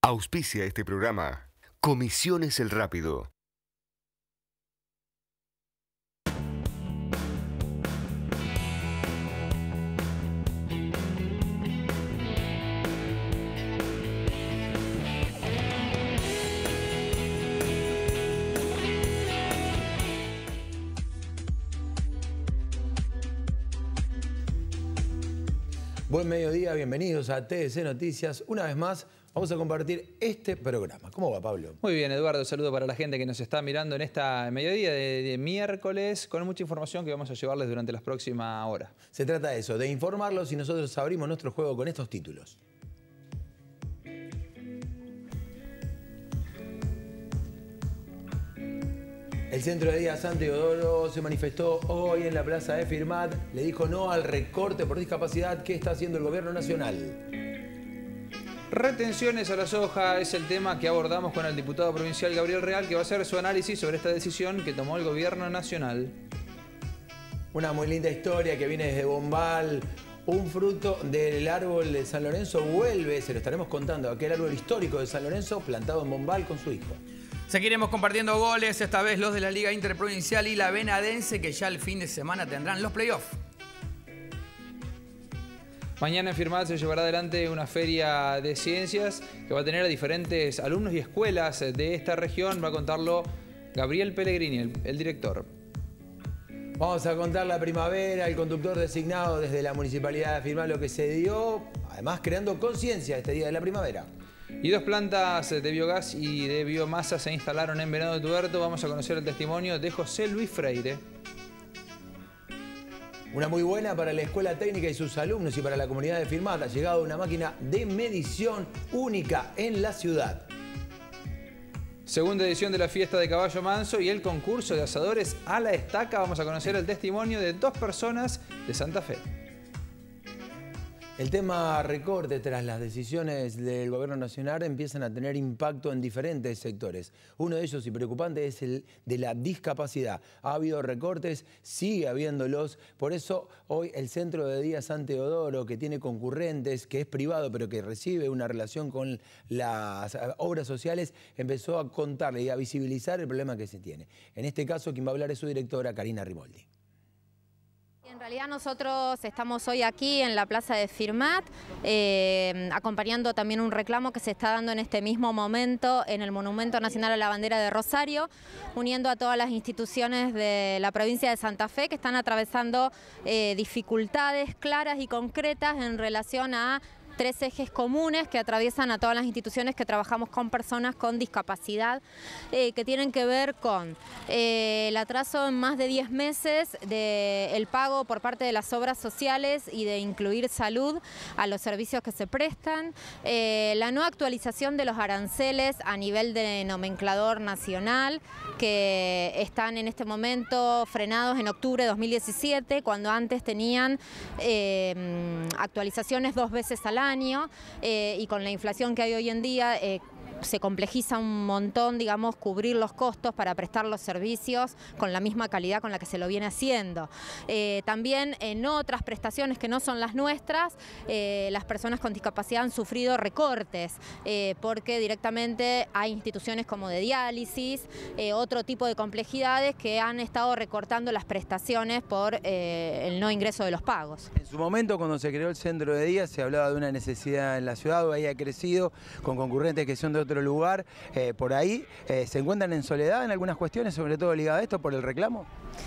Auspicia este programa. Comisiones El Rápido. Buen mediodía, bienvenidos a TDC Noticias. Una vez más vamos a compartir este programa. ¿Cómo va, Pablo? Muy bien, Eduardo. Saludo para la gente que nos está mirando en esta mediodía de miércoles, con mucha información que vamos a llevarles durante las próximas horas. Se trata de eso, de informarlos, y nosotros abrimos nuestro juego con estos títulos. El Centro de Día San Teodoro se manifestó hoy en la Plaza de Firmat. Le dijo no al recorte por discapacidad que está haciendo el gobierno nacional. Retenciones a la soja es el tema que abordamos con el diputado provincial Gabriel Real, que va a hacer su análisis sobre esta decisión que tomó el gobierno nacional. Una muy linda historia que viene desde Bombal. Un fruto del árbol de San Lorenzo vuelve, se lo estaremos contando, aquel árbol histórico de San Lorenzo plantado en Bombal con su hijo. Seguiremos compartiendo goles, esta vez los de la Liga Interprovincial y la Venadense, que ya el fin de semana tendrán los playoffs. Mañana en Firmat se llevará adelante una feria de ciencias que va a tener a diferentes alumnos y escuelas de esta región. Va a contarlo Gabriel Pellegrini, el director. Vamos a contar la primavera, el conductor designado desde la Municipalidad de Firmat, lo que se dio, además creando conciencia este día de la primavera. Y 2 plantas de biogás y de biomasa se instalaron en Venado Tuerto. Vamos a conocer el testimonio de José Luis Freire. Una muy buena para la Escuela Técnica y sus alumnos y para la comunidad de Firmat. Ha llegado una máquina de medición única en la ciudad. Segunda edición de la fiesta de Caballo Manso y el concurso de asadores a la estaca. Vamos a conocer el testimonio de 2 personas de Santa Fe. El tema recorte tras las decisiones del gobierno nacional empiezan a tener impacto en diferentes sectores. Uno de ellos, y preocupante, es el de la discapacidad. Ha habido recortes, sigue habiéndolos. Por eso hoy el Centro de Día San Teodoro, que tiene concurrentes, que es privado pero que recibe una relación con las obras sociales, empezó a contarle y a visibilizar el problema que se tiene. En este caso, quien va a hablar es su directora, Karina Rimoldi. En realidad nosotros estamos hoy aquí en la Plaza de Firmat, acompañando también un reclamo que se está dando en este mismo momento en el Monumento Nacional a la Bandera de Rosario, uniendo a todas las instituciones de la provincia de Santa Fe que están atravesando dificultades claras y concretas en relación a 3 ejes comunes que atraviesan a todas las instituciones que trabajamos con personas con discapacidad, que tienen que ver con el atraso en más de 10 meses del pago por parte de las obras sociales y de incluir salud a los servicios que se prestan, la no actualización de los aranceles a nivel de nomenclador nacional, que están en este momento frenados en octubre de 2017, cuando antes tenían actualizaciones 2 veces al año, y con la inflación que hay hoy en día se complejiza un montón, digamos, cubrir los costos para prestar los servicios con la misma calidad con la que se lo viene haciendo. También en otras prestaciones que no son las nuestras, las personas con discapacidad han sufrido recortes, porque directamente hay instituciones como de diálisis, otro tipo de complejidades que han estado recortando las prestaciones por el no ingreso de los pagos. En su momento, cuando se creó el Centro de Día, se hablaba de una necesidad en la ciudad, ahí ha crecido con concurrentes que son de otro lugar. Por ahí, ¿se encuentran en soledad en algunas cuestiones, sobre todo ligadas a esto por el reclamo?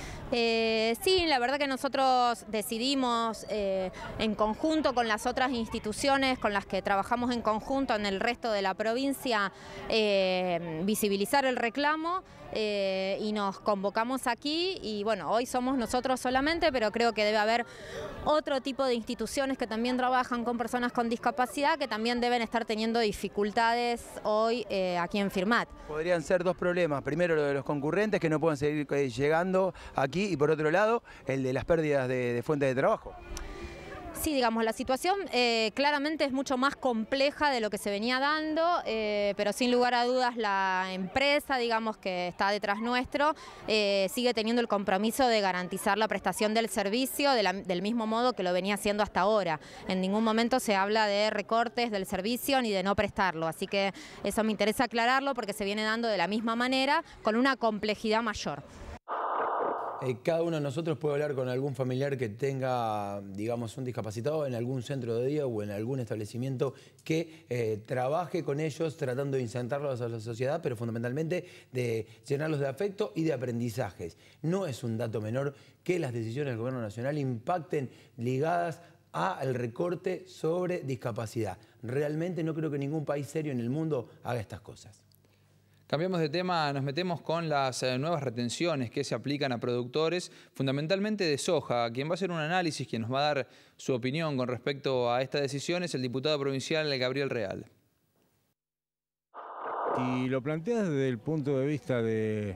Sí, la verdad que nosotros decidimos en conjunto con las otras instituciones con las que trabajamos en conjunto en el resto de la provincia visibilizar el reclamo y nos convocamos aquí y bueno, hoy somos nosotros solamente, pero creo que debe haber otro tipo de instituciones que también trabajan con personas con discapacidad que también deben estar teniendo dificultades hoy aquí en Firmat. Podrían ser 2 problemas. Primero, lo de los concurrentes que no pueden seguir llegando aquí y por otro lado, el de las pérdidas de fuentes de trabajo. Sí, digamos, la situación claramente es mucho más compleja de lo que se venía dando, pero sin lugar a dudas la empresa, digamos, que está detrás nuestro, sigue teniendo el compromiso de garantizar la prestación del servicio del mismo modo que lo venía haciendo hasta ahora. En ningún momento se habla de recortes del servicio ni de no prestarlo, así que eso me interesa aclararlo porque se viene dando de la misma manera, con una complejidad mayor. Cada uno de nosotros puede hablar con algún familiar que tenga, digamos, un discapacitado en algún centro de día o en algún establecimiento que trabaje con ellos tratando de insertarlos a la sociedad, pero fundamentalmente de llenarlos de afecto y de aprendizajes. No es un dato menor que las decisiones del Gobierno Nacional impacten ligadas al recorte sobre discapacidad. Realmente no creo que ningún país serio en el mundo haga estas cosas. Cambiamos de tema, nos metemos con las nuevas retenciones que se aplican a productores, fundamentalmente de soja. Quien va a hacer un análisis, quien nos va a dar su opinión con respecto a esta decisión es el diputado provincial Gabriel Real. Si lo planteas desde el punto de vista de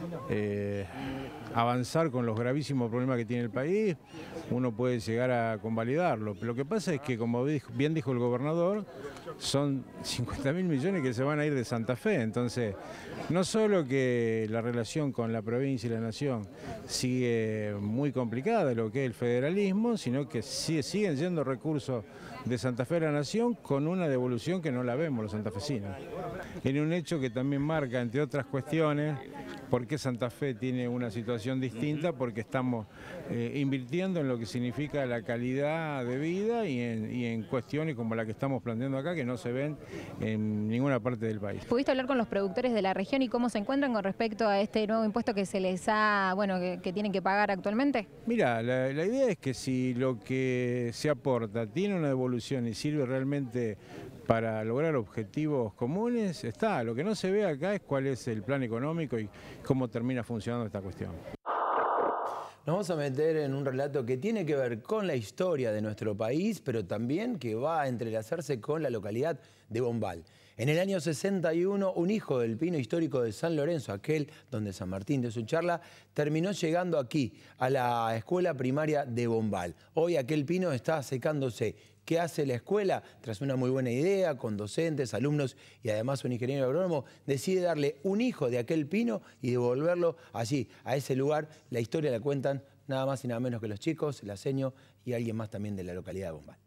avanzar con los gravísimos problemas que tiene el país, uno puede llegar a convalidarlo. Pero lo que pasa es que, como bien dijo el gobernador, son 50.000 millones que se van a ir de Santa Fe. Entonces, no solo que la relación con la provincia y la nación sigue muy complicada, lo que es el federalismo, sino que siguen yendo recursos de Santa Fe a la nación con una devolución que no la vemos los santafesinos. En un hecho que también marca, entre otras cuestiones, por qué Santa Fe tiene una situación distinta, porque estamos invirtiendo en lo que significa la calidad de vida y en cuestiones como la que estamos planteando acá, que no se ven en ninguna parte del país. ¿Pudiste hablar con los productores de la región y cómo se encuentran con respecto a este nuevo impuesto que se les ha, bueno, que tienen que pagar actualmente? Mira, la idea es que si lo que se aporta tiene una devolución y sirve realmente para lograr objetivos comunes, está. Lo que no se ve acá es cuál es el plan económico y cómo termina funcionando esta cuestión. Nos vamos a meter en un relato que tiene que ver con la historia de nuestro país, pero también que va a entrelazarse con la localidad de Bombal. En el año 61, un hijo del pino histórico de San Lorenzo, aquel donde San Martín dio su charla, terminó llegando aquí, a la escuela primaria de Bombal. Hoy aquel pino está secándose. ¿Qué hace la escuela? Tras una muy buena idea, con docentes, alumnos y además un ingeniero agrónomo, decide darle un hijo de aquel pino y devolverlo allí, a ese lugar. La historia la cuentan nada más y nada menos que los chicos, la seño y alguien más también de la localidad de Bombal.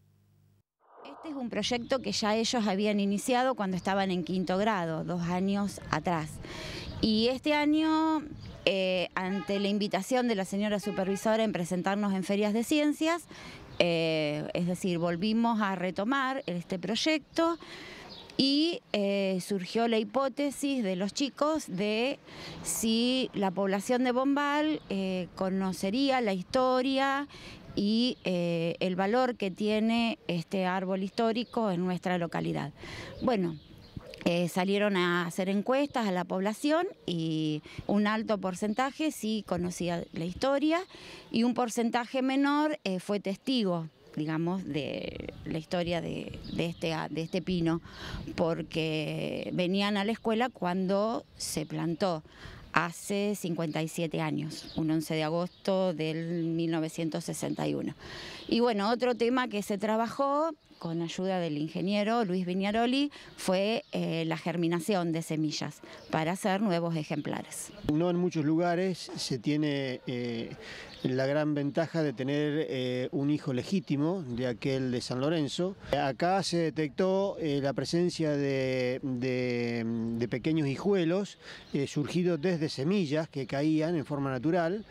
Este es un proyecto que ya ellos habían iniciado cuando estaban en quinto grado, 2 años atrás. Y este año, ante la invitación de la señora supervisora en presentarnos en ferias de ciencias, es decir, volvimos a retomar este proyecto y surgió la hipótesis de los chicos de si la población de Bombal conocería la historia y el valor que tiene este árbol histórico en nuestra localidad. Bueno, salieron a hacer encuestas a la población y un alto porcentaje sí conocía la historia y un porcentaje menor fue testigo, digamos, de la historia de este pino, porque venían a la escuela cuando se plantó hace 57 años, un 11 de agosto del 1961. Y bueno, otro tema que se trabajó con ayuda del ingeniero Luis Viñaroli fue la germinación de semillas para hacer nuevos ejemplares. No en muchos lugares se tiene la gran ventaja de tener un hijo legítimo de aquel de San Lorenzo. Acá se detectó la presencia de pequeños hijuelos surgidos desde semillas que caían en forma natural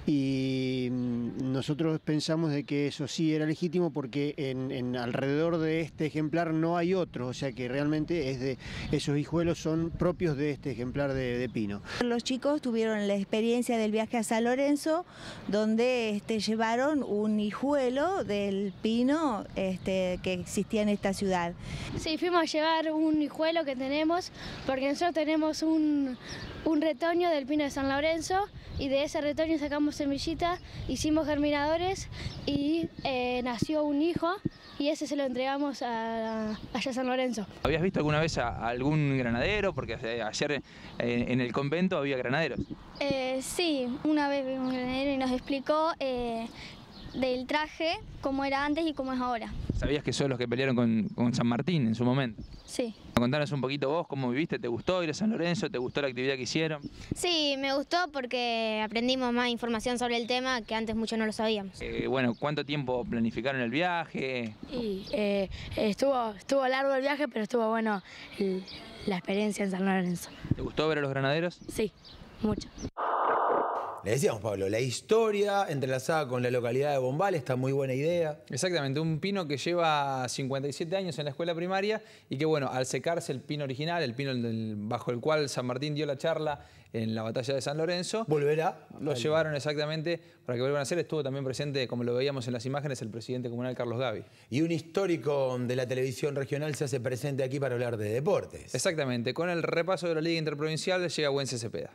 y nosotros pensamos de que eso sí era legítimo porque alrededor de este ejemplar no hay otro, o sea que realmente esos hijuelos son propios de este ejemplar de pino. Los chicos tuvieron la experiencia del viaje a San Lorenzo, donde llevaron un hijuelo del pino que existía en esta ciudad. Sí, fuimos a llevar un hijuelo que tenemos, porque nosotros tenemos un retoño del pino de San Lorenzo y de ese retoño sacamos semillitas, hicimos germinadores y nació un hijo y ese se lo entregamos allá a San Lorenzo. ¿Habías visto alguna vez a algún granadero? Porque ayer en el convento había granaderos. Sí, una vez vimos un granadero y nos explicó del traje, cómo era antes y cómo es ahora. ¿Sabías que son los que pelearon con San Martín en su momento? Sí. Contanos un poquito vos, ¿cómo viviste? ¿Te gustó ir a San Lorenzo? ¿Te gustó la actividad que hicieron? Sí, me gustó porque aprendimos más información sobre el tema que antes mucho no lo sabíamos. Bueno, ¿cuánto tiempo planificaron el viaje? Y estuvo largo el viaje, pero estuvo bueno la experiencia en San Lorenzo. ¿Te gustó ver a los granaderos? Sí, mucho. Le decíamos, Pablo, la historia entrelazada con la localidad de Bombal, está muy buena idea. Exactamente, un pino que lleva 57 años en la escuela primaria y que, bueno, al secarse el pino original, el pino bajo el cual San Martín dio la charla en la batalla de San Lorenzo, ¿volverá? Lo llevaron exactamente para que vuelvan a hacer. Estuvo también presente, como lo veíamos en las imágenes, el presidente comunal Carlos Gavi. Y un histórico de la televisión regional se hace presente aquí para hablar de deportes. Exactamente, con el repaso de la Liga Interprovincial llega Güense Cepeda.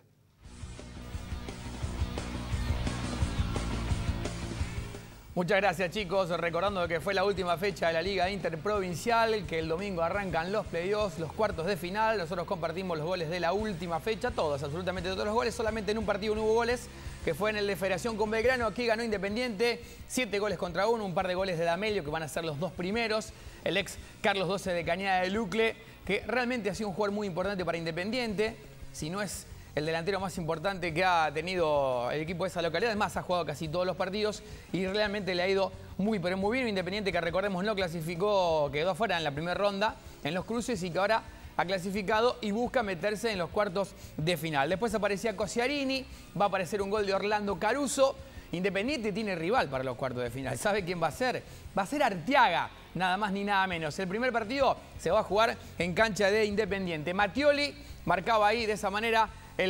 Muchas gracias, chicos. Recordando que fue la última fecha de la Liga Interprovincial, que el domingo arrancan los playoffs, los cuartos de final. Nosotros compartimos los goles de la última fecha, todos, absolutamente todos los goles. Solamente en un partido no hubo goles, que fue en el de Federación con Belgrano. Aquí ganó Independiente, 7 goles contra 1, un par de goles de D'Amelio, que van a ser los dos primeros. El ex Carlos 12 de Cañada de Lucle, que realmente ha sido un jugador muy importante para Independiente, si no es el delantero más importante que ha tenido el equipo de esa localidad. Además, ha jugado casi todos los partidos y realmente le ha ido muy, pero muy bien. Independiente, que recordemos no clasificó, quedó afuera en la primera ronda en los cruces y que ahora ha clasificado y busca meterse en los cuartos de final. Después aparecía Cosiarini, va a aparecer un gol de Orlando Caruso. Independiente tiene rival para los cuartos de final. ¿Sabe quién va a ser? Va a ser Arteaga, nada más ni nada menos. El primer partido se va a jugar en cancha de Independiente. Mattioli marcaba ahí de esa manera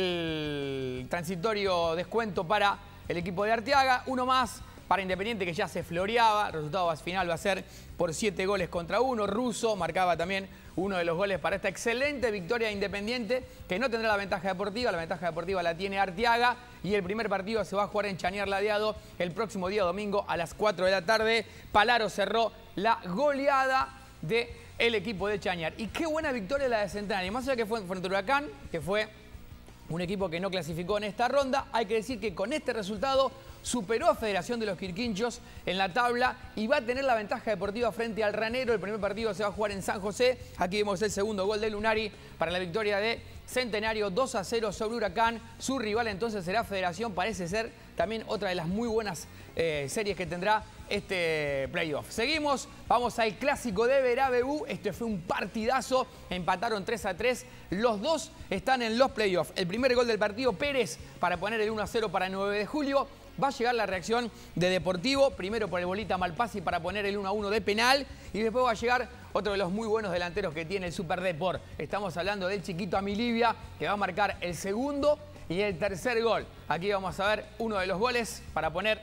el transitorio descuento para el equipo de Arteaga. Uno más para Independiente, que ya se floreaba. El resultado final va a ser por 7 goles contra 1. Russo marcaba también uno de los goles para esta excelente victoria de Independiente, que no tendrá la ventaja deportiva. La ventaja deportiva la tiene Arteaga. Y el primer partido se va a jugar en Chañar Ladeado el próximo día domingo a las 4 de la tarde. Palaro cerró la goleada del equipo de Chañar. Y qué buena victoria la de Centenario. Más allá que fue frente a Huracán, que fue un equipo que no clasificó en esta ronda, hay que decir que con este resultado superó a Federación de los Quirquinchos en la tabla y va a tener la ventaja deportiva frente al Ranero. El primer partido se va a jugar en San José. Aquí vemos el segundo gol de Lunari para la victoria de Centenario, 2-0 sobre Huracán. Su rival entonces será Federación. Parece ser también otra de las muy buenas series que tendrá este playoff. Seguimos, vamos al clásico de Verabebú. Este fue un partidazo, empataron 3-3. Los dos están en los playoffs. El primer gol del partido, Pérez, para poner el 1-0 para el 9 de julio. Va a llegar la reacción de Deportivo, primero por el Bolita Malpasi para poner el 1-1 de penal. Y después va a llegar otro de los muy buenos delanteros que tiene el Super Deport. Estamos hablando del chiquito Amilibia, que va a marcar el segundo y el tercer gol. Aquí vamos a ver uno de los goles para poner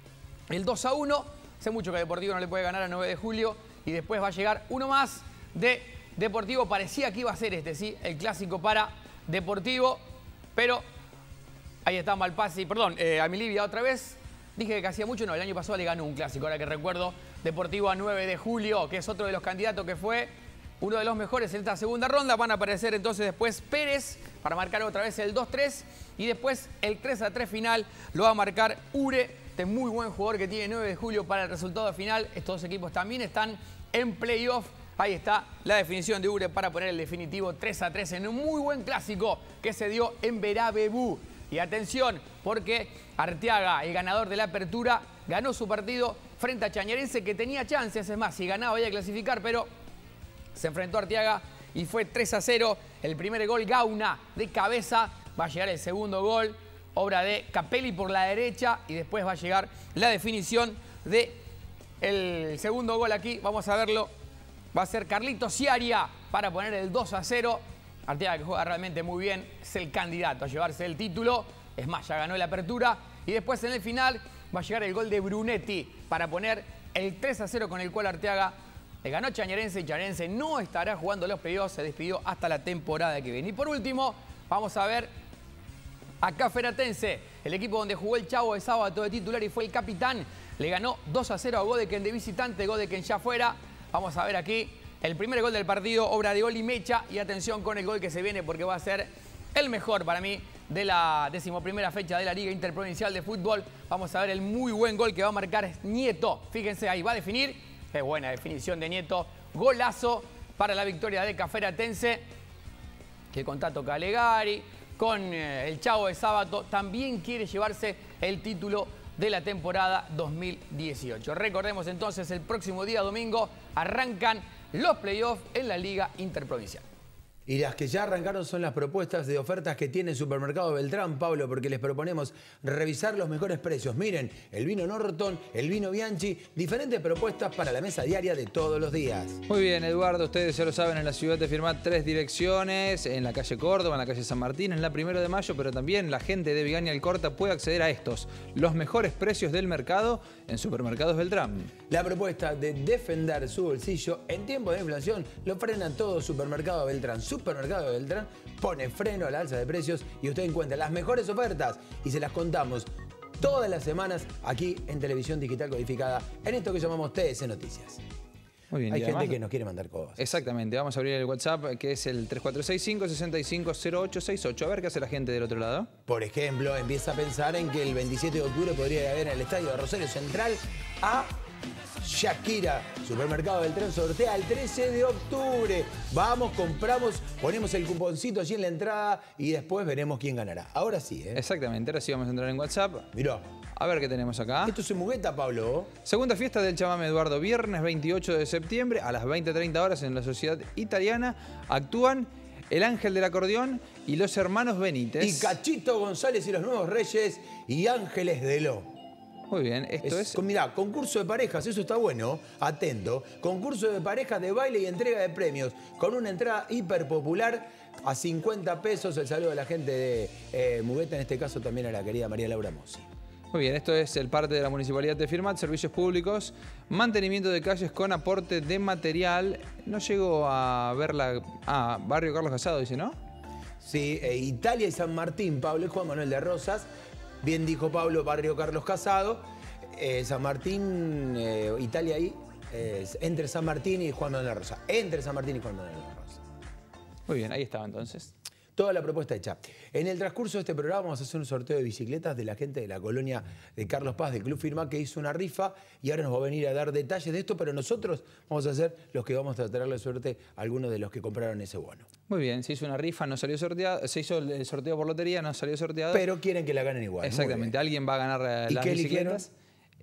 el 2-1. Sé mucho que Deportivo no le puede ganar a 9 de julio. Y después va a llegar uno más de Deportivo. Parecía que iba a ser este, sí, el clásico para Deportivo. Pero ahí está Malpasi, perdón, Amilibia otra vez. Dije que hacía mucho, no, el año pasado le ganó un clásico, ahora que recuerdo, Deportivo a 9 de julio, que es otro de los candidatos que fue uno de los mejores en esta segunda ronda. Van a aparecer entonces después Pérez para marcar otra vez el 2-3 y después el 3-3 final lo va a marcar Ure, este muy buen jugador que tiene 9 de julio para el resultado final. Estos dos equipos también están en playoff. Ahí está la definición de Ure para poner el definitivo 3-3 en un muy buen clásico que se dio en Verabebú. Y atención, porque Arteaga, el ganador de la apertura, ganó su partido frente a Chañarense, que tenía chances. Es más, si ganaba iba a clasificar, pero se enfrentó a Arteaga y fue 3-0. El primer gol, Gauna, de cabeza. Va a llegar el segundo gol, obra de Capelli por la derecha. Y después va a llegar la definición del segundo gol aquí. Vamos a verlo. Va a ser Carlitos Ciaria para poner el 2-0. Arteaga, que juega realmente muy bien, es el candidato a llevarse el título. Es más, ya ganó la apertura. Y después en el final va a llegar el gol de Brunetti para poner el 3-0 con el cual Arteaga le ganó a Chañarense. Y Chañarense no estará jugando los playoffs, se despidió hasta la temporada que viene. Y por último, vamos a ver a Caferatense, el equipo donde jugó el Chavo de sábado de titular y fue el capitán. Le ganó 2-0 a Godeken de visitante, Godeken ya fuera. Vamos a ver aquí el primer gol del partido, obra de Oli Mecha. Y atención con el gol que se viene porque va a ser el mejor para mí de la 11ª fecha de la Liga Interprovincial de Fútbol. Vamos a ver el muy buen gol que va a marcar Nieto. Fíjense, ahí va a definir. Qué buena definición de Nieto. Golazo para la victoria de Caferatense, que con Tato Calegari, con el Chavo de Sábato, también quiere llevarse el título de la temporada 2018. Recordemos entonces, el próximo día domingo arrancan los playoffs en la Liga Interprovincial. Y las que ya arrancaron son las propuestas de ofertas que tiene Supermercado Beltrán, Pablo, porque les proponemos revisar los mejores precios. Miren, el vino Norton, el vino Bianchi, diferentes propuestas para la mesa diaria de todos los días. Muy bien, Eduardo, ustedes ya lo saben, en la ciudad de Firmat 3 direcciones, en la calle Córdoba, en la calle San Martín, en la 1 de Mayo, pero también la gente de Vigaña Alcorta puede acceder a estos, los mejores precios del mercado en Supermercados Beltrán. La propuesta de defender su bolsillo en tiempo de inflación lo frena todo Supermercado Beltrán. Supermercado Beltrán pone freno a la alza de precios y usted encuentra las mejores ofertas y se las contamos todas las semanas aquí en Televisión Digital Codificada, en esto que llamamos TS Noticias. Muy bien, hay gente además, que nos quiere mandar cosas. Exactamente, vamos a abrir el WhatsApp, que es el 3465-650868. A ver qué hace la gente del otro lado. Por ejemplo, empieza a pensar en que el 27 de octubre podría haber en el estadio de Rosario Central a Shakira. Supermercado Beltrán sortea el 13 de octubre. Vamos, compramos, ponemos el cuponcito allí en la entrada y después veremos quién ganará. Ahora sí, ¿eh? Exactamente, ahora sí vamos a entrar en WhatsApp. Mirá. A ver qué tenemos acá. Esto es en Mugueta, Pablo. Segunda fiesta del chamame Eduardo, viernes 28 de septiembre a las 20:30 horas en la Sociedad Italiana. Actúan el Ángel del Acordeón y los Hermanos Benítez. Y Cachito González y los Nuevos Reyes y Ángeles de Lo. Muy bien, esto es... Mirá, concurso de parejas, eso está bueno, atento. Concurso de parejas de baile y entrega de premios, con una entrada hiper popular a 50 pesos. El saludo a la gente de Mugueta, en este caso también a la querida María Laura Mossi. Muy bien, esto es el parte de la Municipalidad de Firmat, servicios públicos, mantenimiento de calles con aporte de material. No llego a ver la... Ah, Barrio Carlos Casado, dice, ¿no? Sí, Italia y San Martín, Pablo, y Juan Manuel de Rosas. Bien dijo Pablo, Barrio Carlos Casado. San Martín, Italia ahí, entre San Martín y Juan Manuel de Rosas. Entre San Martín y Juan Manuel de Rosas. Muy bien, ahí estaba entonces. Toda la propuesta hecha. En el transcurso de este programa vamos a hacer un sorteo de bicicletas de la gente de la colonia de Carlos Paz, del Club Firmat, que hizo una rifa y ahora nos va a venir a dar detalles de esto, pero nosotros vamos a ser los que vamos a traerle suerte a algunos de los que compraron ese bono. Muy bien, se hizo una rifa, no salió sorteado, se hizo el sorteo por lotería, no salió sorteado. Pero quieren que la ganen igual. Exactamente, alguien va a ganar las bicicletas.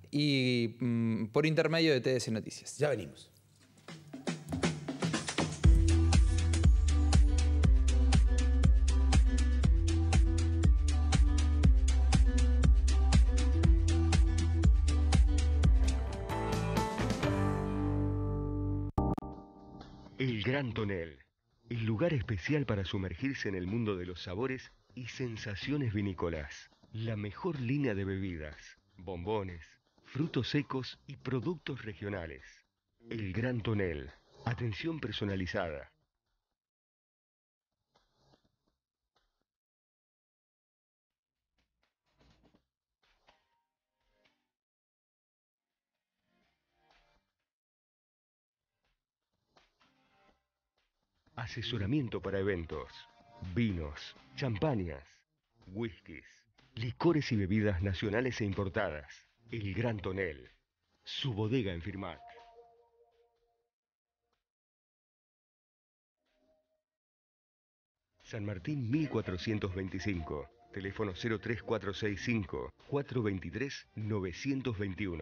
Y por intermedio de TS Noticias. Ya venimos. El Gran Tonel, el lugar especial para sumergirse en el mundo de los sabores y sensaciones vinícolas. La mejor línea de bebidas, bombones, frutos secos y productos regionales. El Gran Tonel, atención personalizada. Asesoramiento para eventos, vinos, champañas, whiskies, licores y bebidas nacionales e importadas. El Gran Tonel, su bodega en Firmat. San Martín 1425, teléfono 03465 423 921.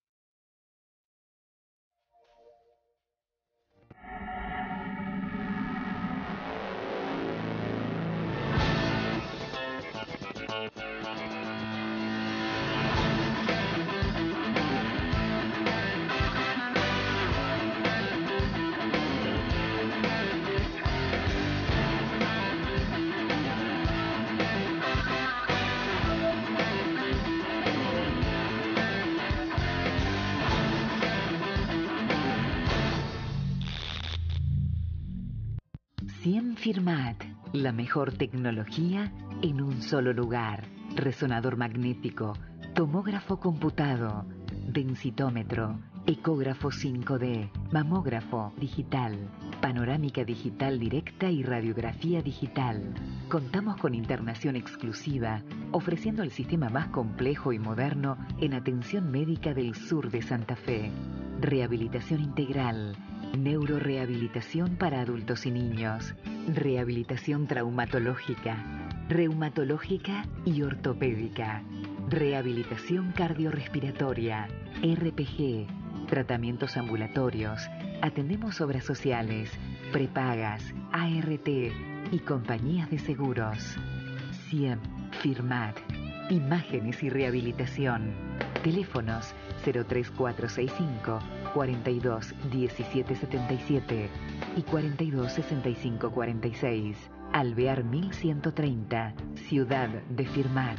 Firmat, la mejor tecnología en un solo lugar. Resonador magnético, tomógrafo computado, densitómetro, ecógrafo 5D, mamógrafo digital, panorámica digital directa y radiografía digital. Contamos con internación exclusiva, ofreciendo el sistema más complejo y moderno en atención médica del sur de Santa Fe. Rehabilitación integral, neurorehabilitación para adultos y niños, rehabilitación traumatológica, reumatológica y ortopédica, rehabilitación cardiorrespiratoria, RPG, tratamientos ambulatorios, atendemos obras sociales, prepagas, ART y compañías de seguros. CIEM, Firmat, imágenes y rehabilitación. Teléfonos 03465 42 17 77 y 42 65 46. Alvear 1130, Ciudad de Firmat.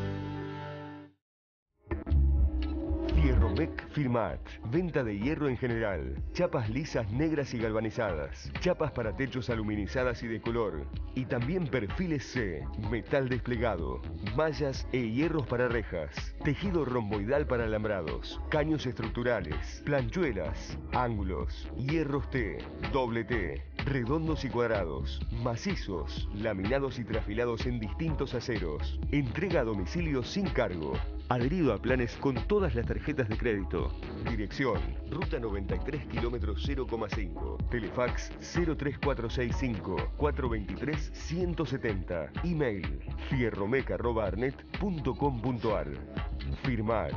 Fierromec Firmat. Venta de hierro en general. Chapas lisas negras y galvanizadas. Chapas para techos aluminizadas y de color. Y también perfiles C. Metal desplegado. Mallas e hierros para rejas. Tejido romboidal para alambrados. Caños estructurales. Planchuelas. Ángulos. Hierros T. Doble T. Redondos y cuadrados. Macizos. Laminados y trafilados en distintos aceros. Entrega a domicilio sin cargo. Adherido a planes con todas las tarjetas de crédito. Dirección: Ruta 93, kilómetro 0,5. Telefax 03465 423 170. Email: fierromec@arnet.com.ar. Firmat.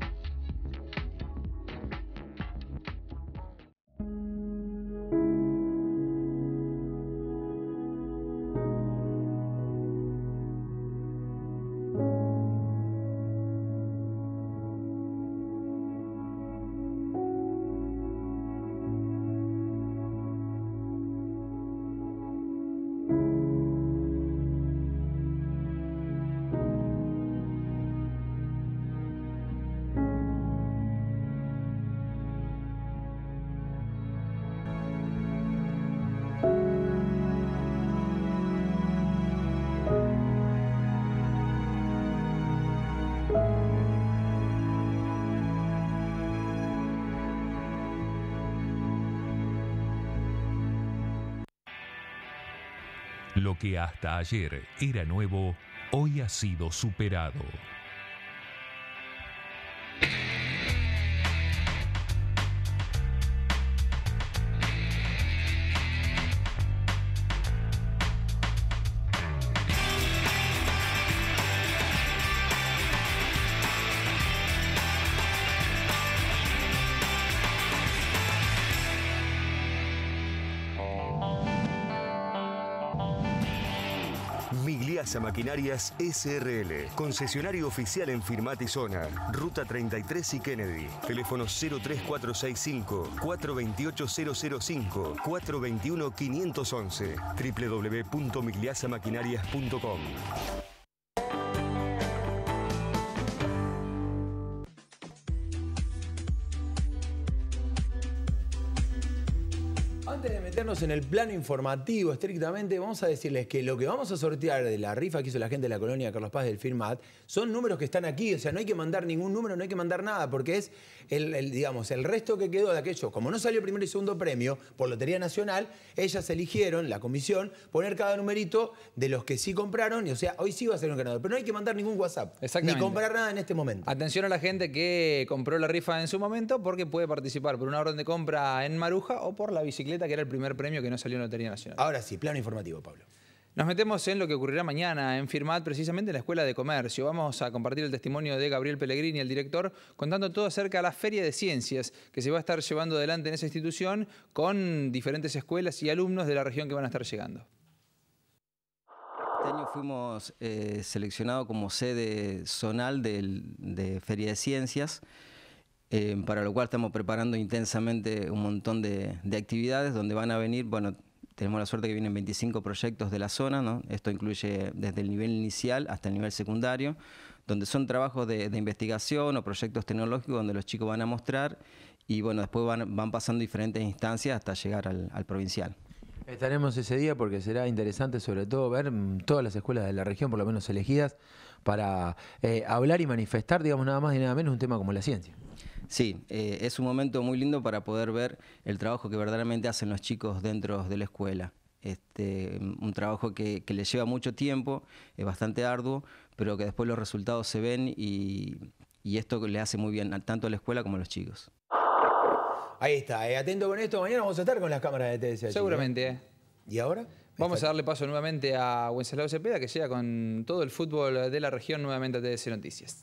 Lo que hasta ayer era nuevo, hoy ha sido superado. Migliasa Maquinarias SRL, concesionario oficial en Firmat y Zona, Ruta 33 y Kennedy. Teléfonos 03465 428 005 421 511. www.migliasamaquinarias.com. Antes de meternos en el plano informativo estrictamente, vamos a decirles que lo que vamos a sortear de la rifa que hizo la gente de la colonia Carlos Paz del Firmat son números que están aquí, o sea, no hay que mandar ningún número, no hay que mandar nada, porque es digamos, el resto que quedó de aquello. Como no salió primero y segundo premio por Lotería Nacional, ellas eligieron, la comisión, poner cada numerito de los que sí compraron, y o sea, hoy sí va a ser un ganador, pero no hay que mandar ningún WhatsApp, ni comprar nada en este momento. Atención a la gente que compró la rifa en su momento, porque puede participar por una orden de compra en Maruja o por la bicicleta, que era el primer premio que no salió en Lotería Nacional. Ahora sí, plano informativo, Pablo. Nos metemos en lo que ocurrirá mañana en Firmat, precisamente en la Escuela de Comercio. Vamos a compartir el testimonio de Gabriel Pellegrini, el director, contando todo acerca de la Feria de Ciencias que se va a estar llevando adelante en esa institución con diferentes escuelas y alumnos de la región que van a estar llegando. Este año fuimos seleccionados como sede zonal de Feria de Ciencias, para lo cual estamos preparando intensamente un montón de actividades donde van a venir, bueno, tenemos la suerte que vienen 25 proyectos de la zona, ¿no? Esto incluye desde el nivel inicial hasta el nivel secundario, donde son trabajos de investigación o proyectos tecnológicos donde los chicos van a mostrar y bueno, después van pasando diferentes instancias hasta llegar al provincial. Estaremos ese día porque será interesante sobre todo ver todas las escuelas de la región, por lo menos elegidas, para hablar y manifestar, digamos, nada más y nada menos un tema como la ciencia. Sí, es un momento muy lindo para poder ver el trabajo que verdaderamente hacen los chicos dentro de la escuela. Un trabajo que les lleva mucho tiempo, es bastante arduo, pero que después los resultados se ven y esto le hace muy bien tanto a la escuela como a los chicos. Ahí está, atento con esto. Mañana vamos a estar con las cámaras de TSH. Seguramente. ¿Y ahora? Vamos a darle paso nuevamente a Wenceslao Cepeda, que llega con todo el fútbol de la región nuevamente a TSC Noticias.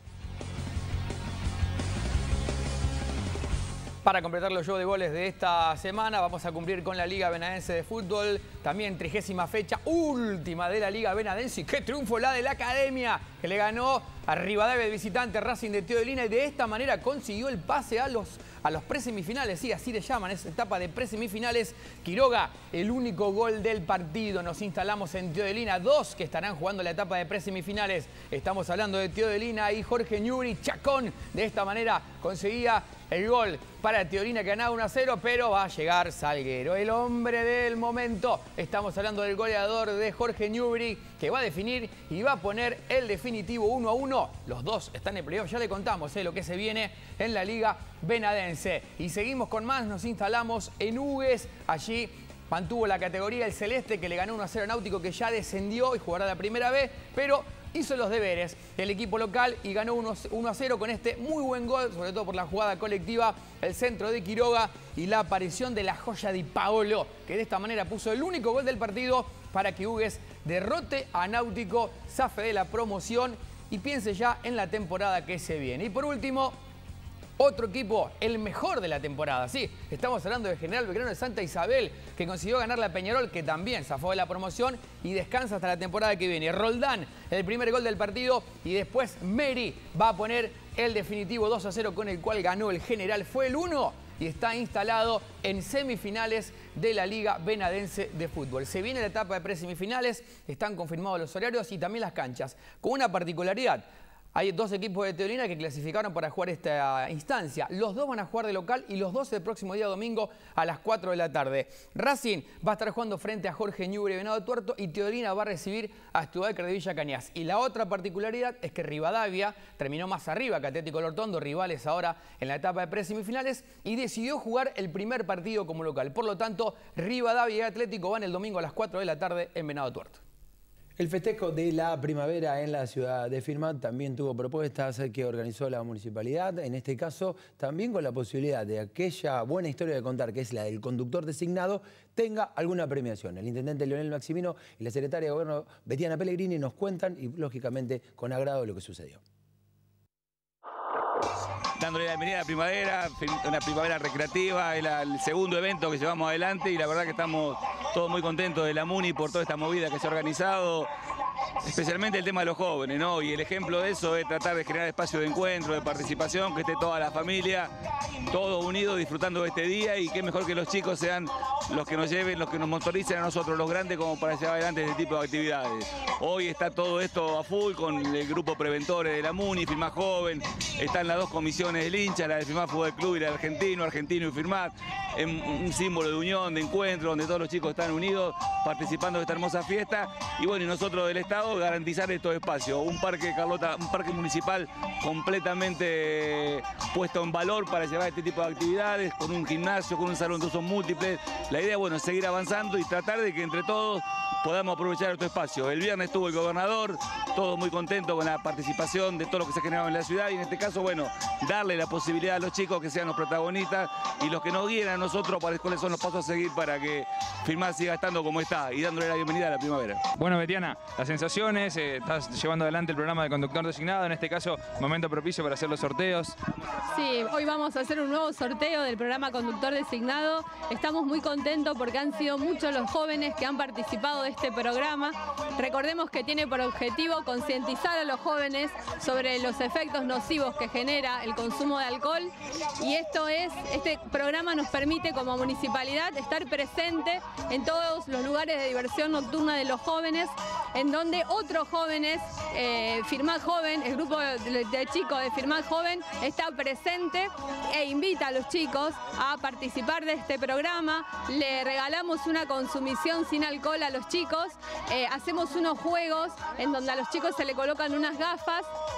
Para completar los shows de goles de esta semana, vamos a cumplir con la Liga Benadense de Fútbol. También 30ª fecha, última de la Liga Benadense. Y qué triunfo la de la Academia, que le ganó a Rivadavia de visitante, Racing de Teodelina. Y de esta manera consiguió el pase a los presemifinales. Sí, así le llaman, esa etapa de presemifinales. Quiroga, el único gol del partido. Nos instalamos en Teodelina. 2 que estarán jugando la etapa de presemifinales. Estamos hablando de Teodelina y Jorge Ñubri. Chacón, de esta manera conseguía el gol para Teodelina, que ganaba 1-0, pero va a llegar Salguero, el hombre del momento. Estamos hablando del goleador de Jorge Ñubri, que va a definir y va a poner el definitivo 1-1. Los dos están en playoff, ya le contamos lo que se viene en la Liga Benadense. Y seguimos con más, nos instalamos en Hugues. Allí mantuvo la categoría el Celeste, que le ganó 1-0 a Náutico, que ya descendió y jugará la primera vez, pero hizo los deberes el equipo local y ganó 1-0 con este muy buen gol, sobre todo por la jugada colectiva, el centro de Quiroga y la aparición de la joya de Paolo, que de esta manera puso el único gol del partido para que Hugues derrote a Náutico, zafe de la promoción y piense ya en la temporada que se viene. Y por último, otro equipo, el mejor de la temporada. Sí, estamos hablando de General Belgrano de Santa Isabel, que consiguió ganar la Peñarol, que también zafó de la promoción y descansa hasta la temporada que viene. Roldán, el primer gol del partido, y después Meri va a poner el definitivo 2-0 con el cual ganó el General. Fue el 1 y está instalado en semifinales de la Liga Benadense de Fútbol. Se viene la etapa de presemifinales, están confirmados los horarios y también las canchas, con una particularidad. Hay 2 equipos de Teodelina que clasificaron para jugar esta instancia. Los 2 van a jugar de local y los 2 el próximo día domingo a las 4 de la tarde. Racing va a estar jugando frente a Jorge Ñubri de Venado Tuerto y Teodelina va a recibir a Stuttgart de Villa Cañas. Y la otra particularidad es que Rivadavia terminó más arriba que Atlético Lortondo, rivales ahora en la etapa de presemifinales, y decidió jugar el primer partido como local. Por lo tanto, Rivadavia y Atlético van el domingo a las 4 de la tarde en Venado Tuerto. El festejo de la primavera en la ciudad de Firmat también tuvo propuestas que organizó la municipalidad, en este caso también con la posibilidad de aquella buena historia de contar, que es la del conductor designado, tenga alguna premiación. El intendente Leonel Maximino y la secretaria de Gobierno Betiana Pellegrini nos cuentan y lógicamente con agrado lo que sucedió. Dándole la bienvenida a la primavera, una primavera recreativa, es el segundo evento que llevamos adelante y la verdad que estamos todos muy contentos de la MUNI por toda esta movida que se ha organizado, especialmente el tema de los jóvenes, ¿no? Y el ejemplo de eso es tratar de generar espacios de encuentro, de participación, que esté toda la familia, todos unidos disfrutando de este día, y qué mejor que los chicos sean los que nos lleven, los que nos motoricen a nosotros, los grandes, como para llevar adelante este tipo de actividades. Hoy está todo esto a full con el grupo preventores de la MUNI, Firmat Joven, están las 2 comisiones del hincha, la de Firmat Fútbol Club y la de Argentino y Firmat, un símbolo de unión, de encuentro, donde todos los chicos están unidos participando de esta hermosa fiesta. Y bueno, y nosotros del Estado garantizar estos espacios, un parque, Carlota, un parque municipal completamente puesto en valor para llevar este tipo de actividades, con un gimnasio, con un salón de usos múltiples. La idea, bueno, es seguir avanzando y tratar de que entre todos podamos aprovechar este espacio. El viernes estuvo el gobernador, todos muy contentos con la participación de todo lo que se generaba en la ciudad, y en este caso, bueno, darle la posibilidad a los chicos que sean los protagonistas y los que nos guíen a nosotros para cuáles son los pasos a seguir para que Firmat siga estando como está y dándole la bienvenida a la primavera. Bueno, Betiana, las sensaciones, estás llevando adelante el programa de conductor designado, en este caso, momento propicio para hacer los sorteos. Sí, hoy vamos a hacer un nuevo sorteo del programa conductor designado. Estamos muy contentos porque han sido muchos los jóvenes que han participado de este programa. Recordemos que tiene por objetivo concientizar a los jóvenes sobre los efectos nocivos que genera el consumo de alcohol, y este programa nos permite como municipalidad estar presente en todos los lugares de diversión nocturna de los jóvenes, en donde otros jóvenes, Firmat Joven, el grupo de chicos de Firmat Joven está presente e invita a los chicos a participar de este programa. Le regalamos una consumición sin alcohol a los chicos, hacemos unos juegos en donde a los chicos se le colocan unas gafas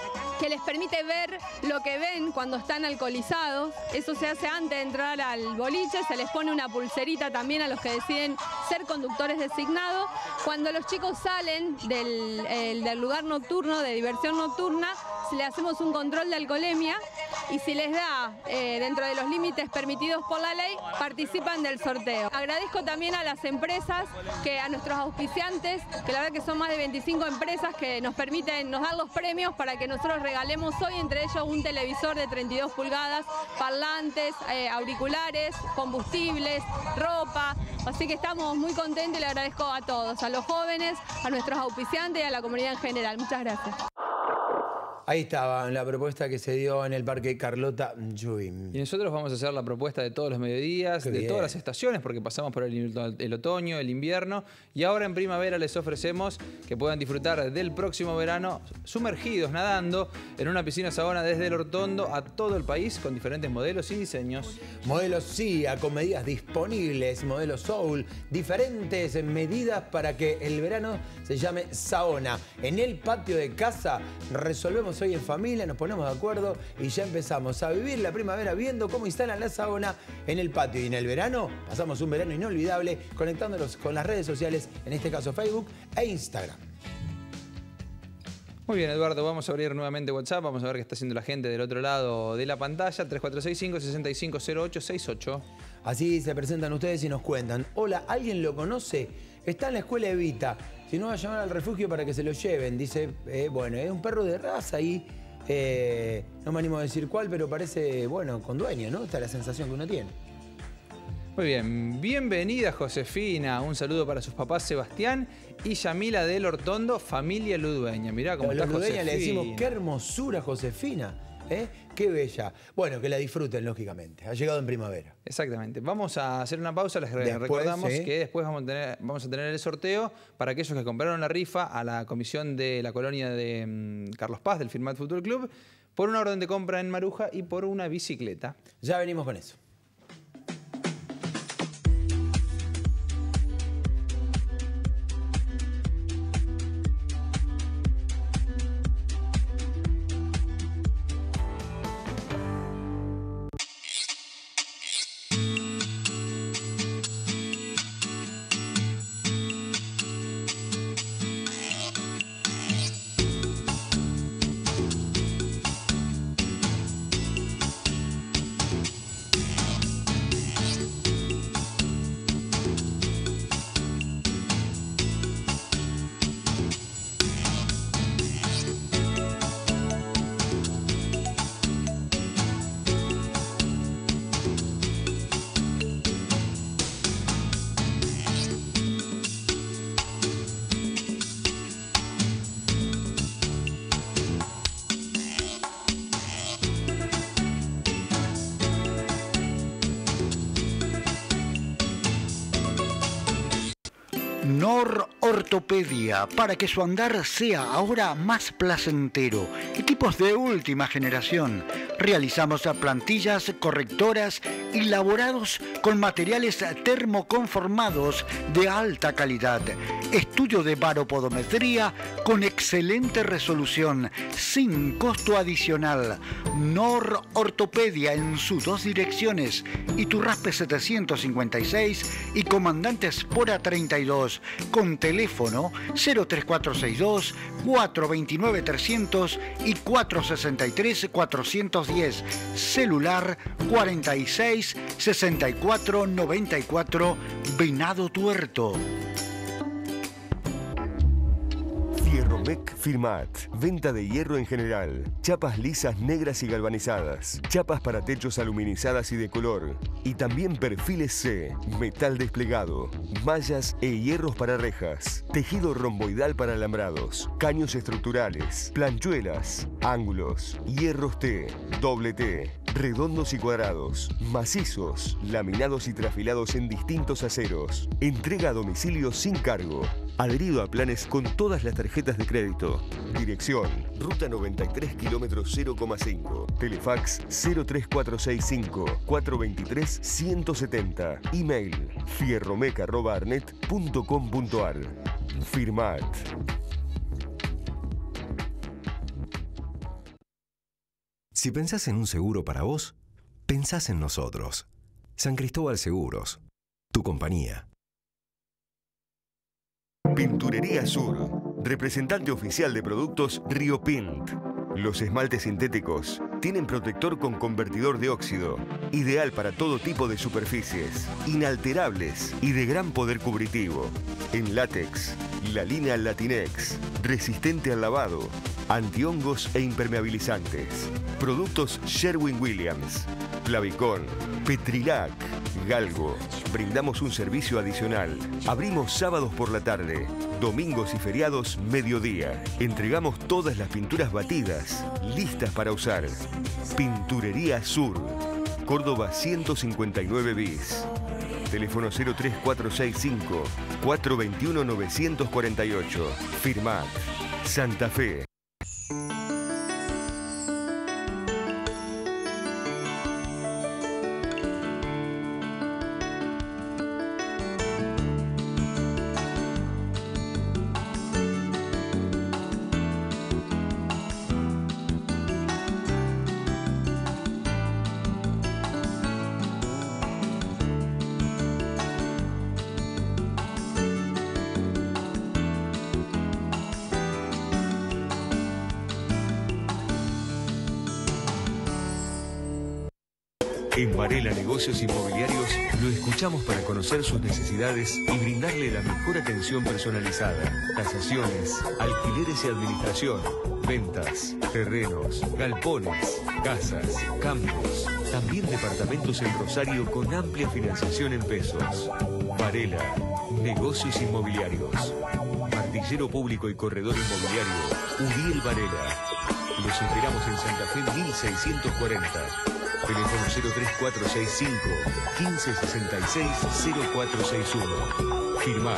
que les permite ver lo que ven cuando están alcoholizados. Eso se hace antes de entrar al boliche, se les pone una pulserita también a los que deciden ser conductores designados. Cuando los chicos salen del lugar nocturno, de diversión nocturna, le hacemos un control de alcoholemia y si les da dentro de los límites permitidos por la ley, participan del sorteo. Agradezco también a las empresas, a nuestros auspiciantes, que la verdad que son más de 25 empresas que nos dan los premios para que nosotros regalemos hoy, entre ellos un televisor de 32 pulgadas, parlantes, auriculares, combustibles, ropa. Así que estamos muy contentos y le agradezco a todos, a los jóvenes, a nuestros auspiciantes y a la comunidad en general. Muchas gracias. Ahí estaba la propuesta que se dio en el Parque Carlota Juim. Y nosotros vamos a hacer la propuesta de todos los mediodías, de todas las estaciones, porque pasamos por el otoño, el invierno, y ahora en primavera les ofrecemos que puedan disfrutar del próximo verano sumergidos, nadando, en una piscina sauna desde el Hortondo a todo el país, con diferentes modelos y diseños. Modelos SIA, con medidas disponibles, modelos Soul, diferentes medidas para que el verano se llame sauna. En el patio de casa resolvemos hoy en familia, nos ponemos de acuerdo y ya empezamos a vivir la primavera viendo cómo instalan la sauna en el patio. Y en el verano pasamos un verano inolvidable conectándonos con las redes sociales, en este caso Facebook e Instagram. Muy bien, Eduardo, vamos a abrir nuevamente WhatsApp, vamos a ver qué está haciendo la gente del otro lado de la pantalla, 3465-650868. Así se presentan ustedes y nos cuentan. Hola, ¿alguien lo conoce? Está en la escuela Evita. Si no, va a llamar al refugio para que se lo lleven. Dice, bueno, es un perro de raza ahí. No me animo a decir cuál, pero parece, bueno, con dueño, ¿no? Esta es la sensación que uno tiene. Muy bien, bienvenida Josefina. Un saludo para sus papás Sebastián y Yamila del Hortondo, familia ludueña. Mirá cómo está Josefina. Ludueña le decimos, qué hermosura Josefina. Qué bella. Bueno, que la disfruten, lógicamente. Ha llegado en primavera. Exactamente. Vamos a hacer una pausa. Les recordamos que después vamos a tener el sorteo para aquellos que compraron la rifa a la comisión de la colonia de Carlos Paz, del Firmat Fútbol Club, por una orden de compra en Maruja y por una bicicleta. Ya venimos con eso. Nor Ortopedia, para que su andar sea ahora más placentero. Equipos de última generación. Realizamos plantillas correctoras y laborados con materiales termoconformados de alta calidad. Estudio de baropodometría con excelente resolución, sin costo adicional. Nor Ortopedia en sus dos direcciones, Iturraspe 756 y Comandante Espora 32, con teléfono 03462 429 300 y 463 410, celular 46 64 94, Venado Tuerto. Fierromec Firmat, venta de hierro en general, chapas lisas negras y galvanizadas, chapas para techos aluminizadas y de color, y también perfiles C, metal desplegado, mallas e hierros para rejas, tejido romboidal para alambrados, caños estructurales, planchuelas, ángulos, hierros T, doble T, redondos y cuadrados, macizos, laminados y trafilados en distintos aceros, entrega a domicilio sin cargo, adherido a planes con todas las tarjetas de crédito. Dirección, Ruta 93, kilómetro 0,5. Telefax 03465 423 170. Email fierromec@arnet.com.ar. Firmat. Si pensás en un seguro para vos, pensás en nosotros. San Cristóbal Seguros, tu compañía. Pinturería Sur, representante oficial de productos Río Pint. Los esmaltes sintéticos tienen protector con convertidor de óxido, ideal para todo tipo de superficies, inalterables y de gran poder cubritivo. En látex, la línea Latinex, resistente al lavado, antihongos e impermeabilizantes. Productos Sherwin-Williams, Plavicon, Petrilac, Galgo. Brindamos un servicio adicional. Abrimos sábados por la tarde, domingos y feriados mediodía. Entregamos todas las pinturas batidas, listas para usar. Pinturería Sur, Córdoba 159 bis. Teléfono 03465 421 948. Firmat Santa Fe. En Varela Negocios Inmobiliarios lo escuchamos para conocer sus necesidades y brindarle la mejor atención personalizada. Tasaciones, alquileres y administración, ventas, terrenos, galpones, casas, campos. También departamentos en Rosario con amplia financiación en pesos. Varela Negocios Inmobiliarios. Martillero Público y Corredor Inmobiliario Uriel Varela. Los esperamos en Santa Fe 1640. Teléfono 03465 1566 0461. Firmar.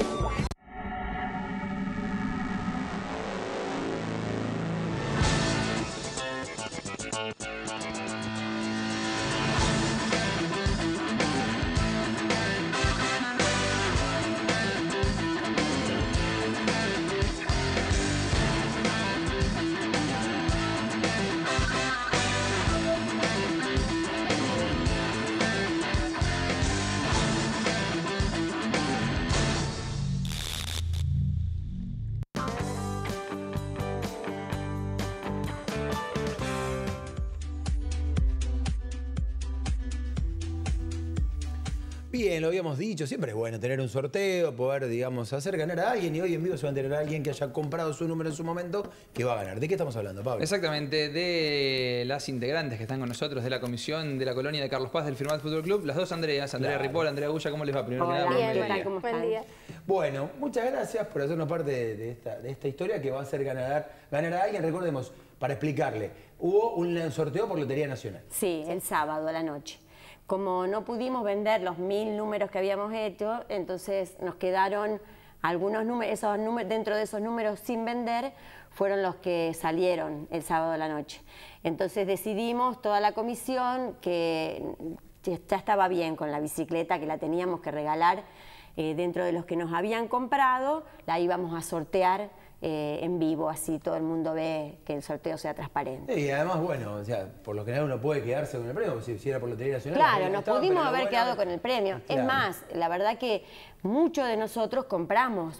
Bien, lo habíamos dicho, siempre es bueno tener un sorteo, poder, digamos, hacer ganar a alguien, y hoy en vivo se va a tener a alguien que haya comprado su número en su momento que va a ganar. ¿De qué estamos hablando, Pablo? Exactamente, de las integrantes que están con nosotros de la comisión de la colonia de Carlos Paz del Firmat Fútbol Club, las dos Andreas, Andrea Ripoll, Andrea Gulla, ¿cómo les va? Primero que nada, Bien, ¿cómo están? Bueno, muchas gracias por hacernos parte de esta historia que va a hacer ganar a alguien. Recordemos, para explicarle, hubo un sorteo por Lotería Nacional. Sí, el sábado a la noche. Como no pudimos vender los 1000 números que habíamos hecho, entonces nos quedaron algunos números, dentro de esos números sin vender, fueron los que salieron el sábado a la noche. Entonces decidimos, toda la comisión, que ya estaba bien con la bicicleta, que la teníamos que regalar dentro de los que nos habían comprado, la íbamos a sortear en vivo, así todo el mundo ve que el sorteo sea transparente. Y además, bueno, o sea, por lo general uno puede quedarse con el premio, si era por Lotería Nacional. Claro, nos pudimos haber quedado con el premio. Claro. Es más, la verdad que muchos de nosotros compramos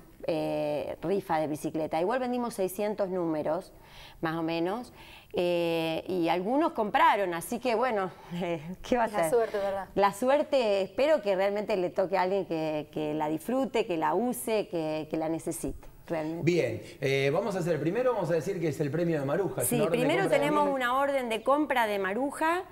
rifa de bicicleta. Igual vendimos 600 números, más o menos, y algunos compraron, así que bueno, ¿qué va a ser? La suerte, ¿verdad? La suerte, espero que realmente le toque a alguien que la disfrute, que la use, que la necesite. Realmente. Bien, vamos a hacer primero, vamos a decir que es el premio de Maruja. Sí, primero tenemos una orden de compra de Maruja,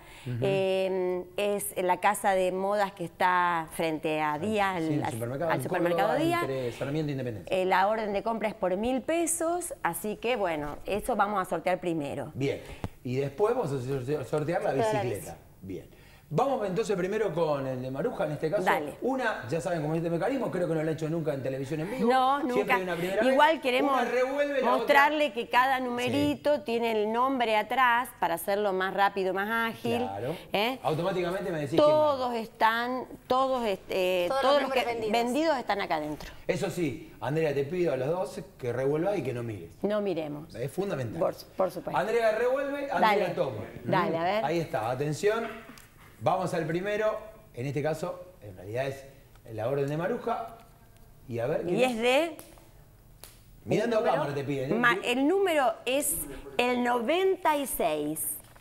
es la casa de modas que está frente a Día, al supermercado Día. Entre Sarmiento e Independencia. La orden de compra es por 1000 pesos, así que bueno, eso vamos a sortear primero. Bien, y después vamos a sortear la bicicleta. Bien. Vamos entonces primero con el de Maruja, en este caso. Dale. Una, ya saben cómo es este mecanismo, creo que no lo he hecho nunca en televisión en vivo. No, Siempre nunca. hay una primera Igual vez. queremos Una revuelve, la mostrarle otra... que cada numerito tiene el nombre atrás para hacerlo más rápido, más ágil. Claro. ¿Eh? Automáticamente me decís todos están, todos los números vendidos están acá adentro. Eso sí, Andrea, te pido a los dos que revuelvas y que no mires. No miremos. Es fundamental. Por supuesto. Andrea revuelve, Andrea Dale. toma. Dale, a ver. Ahí está, atención. Vamos al primero. En este caso, en realidad es la orden de Maruja. Y a ver. Y es de... Mirando a cámara te piden. El número es el 96.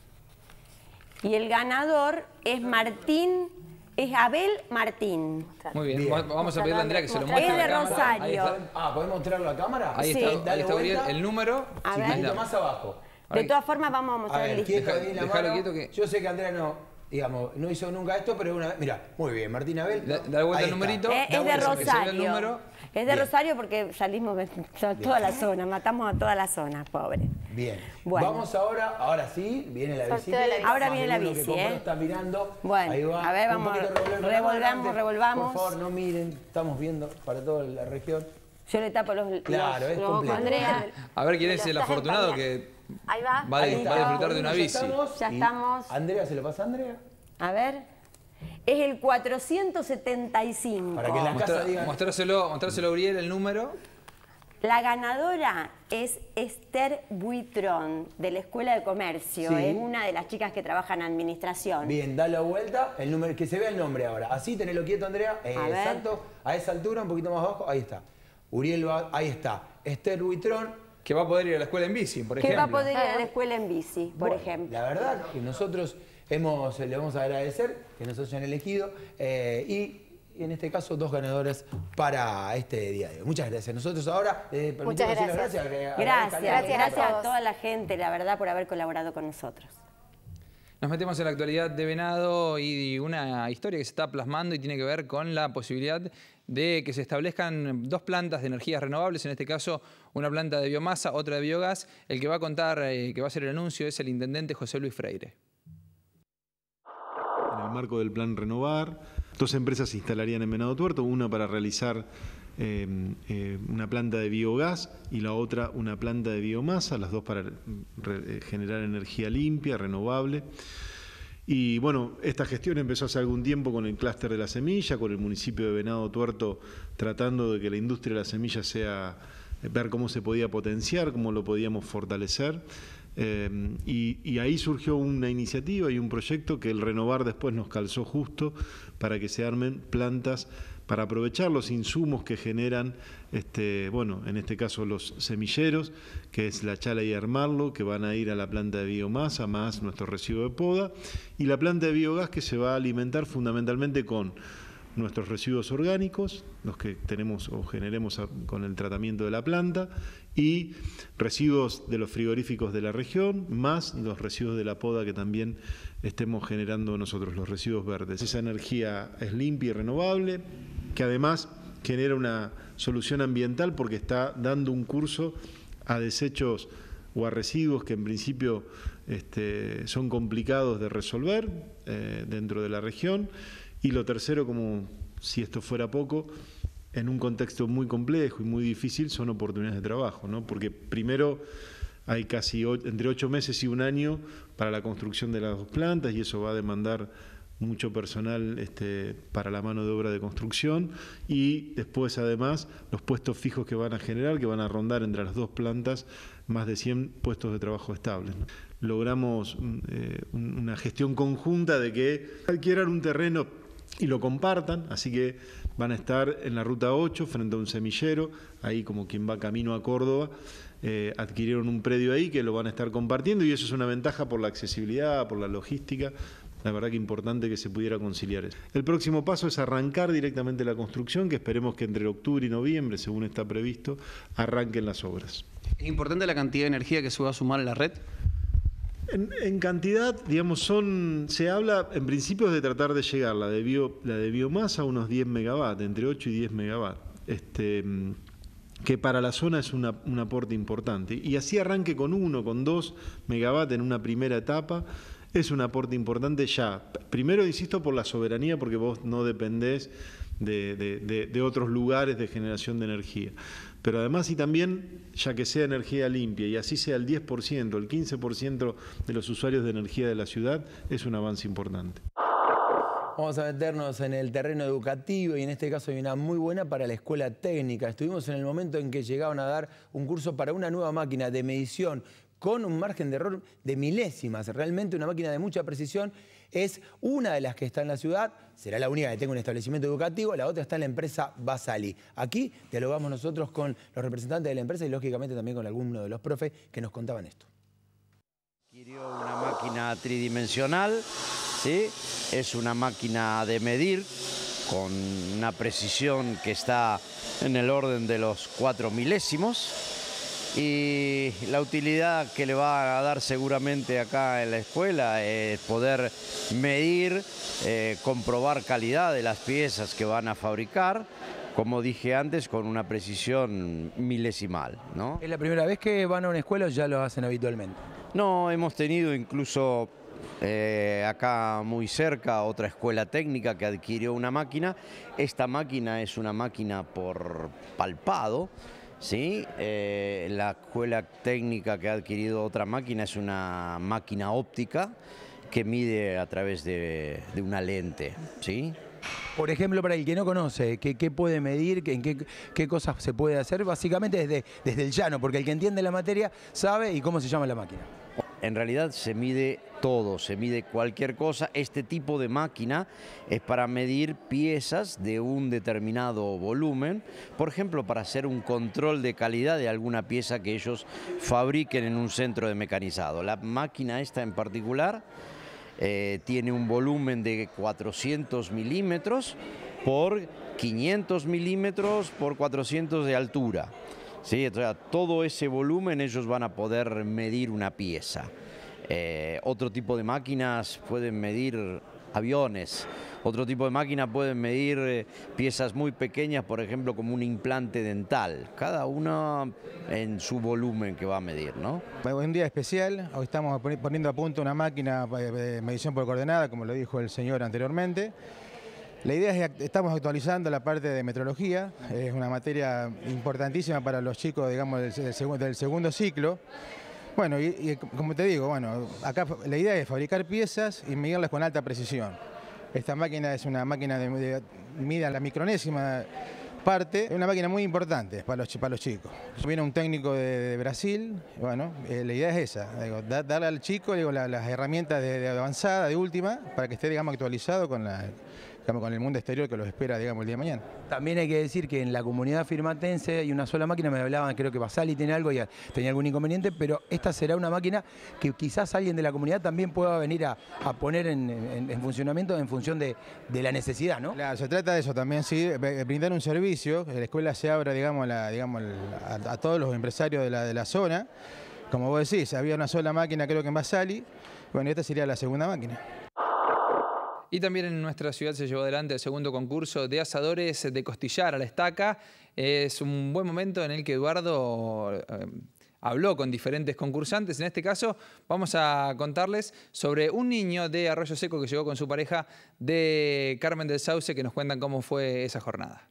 Y el ganador es Martín, es Abel Martín. Muy bien. Vamos a pedirle a Andrea que se lo muestre Es a de la cámara. Rosario. Ahí está. ¿podemos mostrarlo a cámara? Ahí Sí. está, ahí está Uriel, el número. A Un ver. poquito más abajo. De todas formas vamos a mostrar el listado. Quieto ahí la Dejalo mano. quieto que- Yo sé que Andrea no, digamos, no hizo nunca esto, pero una vez. Mira, muy bien, Martín Abel. Da vuelta Ahí el numerito. está. Es de que se vea el Rosario. número. Es de Bien. Rosario porque salimos de toda la zona, matamos a toda la zona, pobre. Bien. Bueno. Vamos ahora sí, viene la Sorteo visita. de la bici. Ahora viene la Uno que bici, compró ¿eh? Está mirando. Bueno, Ahí va. a ver, Un vamos, poquito revolvamos, revolvamos. Por favor, no miren, estamos viendo para toda la región. Yo le tapo los Claro, es completo. Andrea. A ver quién es el afortunado que Ahí va. va a disfrutar de una bici. Ya estamos. Andrea, ¿se lo pasa a Andrea? A ver. Es el 475. Para que la casa diga. Mostrárselo a Uriel el número. La ganadora es Esther Buitrón, de la Escuela de Comercio. Sí. Es una de las chicas que trabaja en administración. Bien, da la vuelta, el número, que se vea el nombre ahora. Así, tenelo quieto, Andrea. ver. Exacto. A esa altura, un poquito más abajo, ahí está. Uriel va, ahí está. Esther Buitrón. Que va a poder ir a la escuela en bici, por Que ejemplo. va a poder ir a la escuela en bici, por ejemplo. La verdad que nosotros le vamos a agradecer que nos hayan elegido y en este caso 2 ganadores para este día de hoy. Muchas gracias. Nosotros ahora Muchas permitimos gracias. decir Gracias a toda la gente, la verdad, por haber colaborado con nosotros. Nos metemos en la actualidad de Venado y una historia que se está plasmando y tiene que ver con la posibilidad de que se establezcan 2 plantas de energías renovables, en este caso una planta de biomasa, otra de biogás. El que va a contar, que va a hacer el anuncio, es el intendente José Luis Freire. En el marco del plan Renovar, 2 empresas se instalarían en Venado Tuerto, una para realizar una planta de biogás y la otra una planta de biomasa, las 2 para generar energía limpia, renovable. Y bueno, esta gestión empezó hace algún tiempo con el clúster de la semilla, con el municipio de Venado Tuerto tratando de que la industria de la semilla ver cómo se podía potenciar, cómo lo podíamos fortalecer. Y ahí surgió una iniciativa y un proyecto que el Renovar después nos calzó justo para que se armen plantas para aprovechar los insumos que generan, en este caso los semilleros, que es la chala y armarlo, que van a ir a la planta de biomasa más nuestro residuo de poda, y la planta de biogás que se va a alimentar fundamentalmente con nuestros residuos orgánicos, los que tenemos o generemos con el tratamiento de la planta, y residuos de los frigoríficos de la región, más los residuos de la poda que también estemos generando nosotros, los residuos verdes. Esa energía es limpia y renovable, que además genera una solución ambiental porque está dando un curso a desechos o a residuos que en principio son complicados de resolver dentro de la región. Y lo tercero, como si esto fuera poco, en un contexto muy complejo y muy difícil, son oportunidades de trabajo, ¿no? Porque primero hay casi entre 8 meses y 1 año para la construcción de las 2 plantas y eso va a demandar mucho personal para la mano de obra de construcción y después además los puestos fijos que van a generar, que van a rondar entre las 2 plantas más de 100 puestos de trabajo estables, ¿no? Logramos una gestión conjunta de que adquieran un terreno y lo compartan, así que van a estar en la ruta 8 frente a un semillero, ahí como quien va camino a Córdoba, adquirieron un predio ahí que lo van a estar compartiendo y eso es una ventaja por la accesibilidad, por la logística. La verdad que importante que se pudiera conciliar eso. El próximo paso es arrancar directamente la construcción, que esperemos que entre octubre y noviembre, según está previsto, arranquen las obras. ¿Es importante la cantidad de energía que se va a sumar a la red? En cantidad, digamos, se habla en principio de tratar de llegar la de biomasa a unos 10 megavatios, entre 8 y 10 megavatios, que para la zona es un aporte importante. Y así arranque con 1, con 2 megavatios en una primera etapa, es un aporte importante ya. Primero, insisto, por la soberanía, porque vos no dependés de otros lugares de generación de energía. Pero además, y también, ya que sea energía limpia y así sea el 10%, el 15% de los usuarios de energía de la ciudad, es un avance importante. Vamos a meternos en el terreno educativo y en este caso hay una muy buena para la escuela técnica. Estuvimos en el momento en que llegaban a dar un curso para una nueva máquina de medición con un margen de error de milésimas. Realmente una máquina de mucha precisión. Es una de las que está en la ciudad, será la única que tenga un establecimiento educativo, la otra está en la empresa Basali. Aquí dialogamos nosotros con los representantes de la empresa y lógicamente también con algunos de los profes que nos contaban esto. Adquirió una máquina tridimensional, ¿sí? Es una máquina de medir con una precisión que está en el orden de los 4 milésimos. Y la utilidad que le va a dar seguramente acá en la escuela es poder medir, comprobar calidad de las piezas que van a fabricar, como dije antes, con una precisión milesimal, ¿no? ¿Es la primera vez que van a una escuela o ya lo hacen habitualmente? No, hemos tenido incluso acá muy cerca otra escuela técnica que adquirió una máquina. Esta máquina es una máquina por palpado. Sí, la escuela técnica que ha adquirido otra máquina es una máquina óptica que mide a través de una lente, ¿sí? Por ejemplo, para el que no conoce, ¿qué puede medir? ¿Qué cosas se puede hacer? Básicamente desde el llano, porque el que entiende la materia sabe y cómo se llama la máquina. En realidad se mide todo, se mide cualquier cosa. Este tipo de máquina es para medir piezas de un determinado volumen, por ejemplo, para hacer un control de calidad de alguna pieza que ellos fabriquen en un centro de mecanizado. La máquina esta en particular tiene un volumen de 400 milímetros por 500 milímetros por 400 de altura. Sí, o sea, todo ese volumen ellos van a poder medir una pieza. Otro tipo de máquinas pueden medir aviones, otro tipo de máquinas pueden medir piezas muy pequeñas, por ejemplo, como un implante dental, cada una en su volumen que va a medir, ¿no? Un día especial, hoy estamos poniendo a punto una máquina de medición por coordenada, como lo dijo el señor anteriormente. La idea es que estamos actualizando la parte de metrología, es una materia importantísima para los chicos, digamos, del segundo ciclo. Bueno, y como te digo, bueno, acá la idea es fabricar piezas y medirlas con alta precisión. Esta máquina es una máquina de mide a la micronésima parte, es una máquina muy importante para los chicos. Viene un técnico de Brasil, bueno, la idea es esa, digo, darle al chico, digo, las herramientas de avanzada, de última, para que esté, digamos, actualizado con el mundo exterior que los espera, digamos, el día de mañana. También hay que decir que en la comunidad firmatense hay una sola máquina, me hablaban, creo que Basali tiene algo y tenía algún inconveniente, pero esta será una máquina que quizás alguien de la comunidad también pueda venir a poner en funcionamiento en función de la necesidad, ¿no? Claro, se trata de eso también, sí, brindar un servicio, que la escuela se abra, digamos, a todos los empresarios de la zona. Como vos decís, había una sola máquina, creo que en Basali, bueno, esta sería la segunda máquina. Y también en nuestra ciudad se llevó adelante el segundo concurso de asadores de costillar a la estaca. Es un buen momento en el que Eduardo habló con diferentes concursantes. En este caso vamos a contarles sobre un niño de Arroyo Seco que llegó con su pareja de Carmen del Sauce, que nos cuentan cómo fue esa jornada.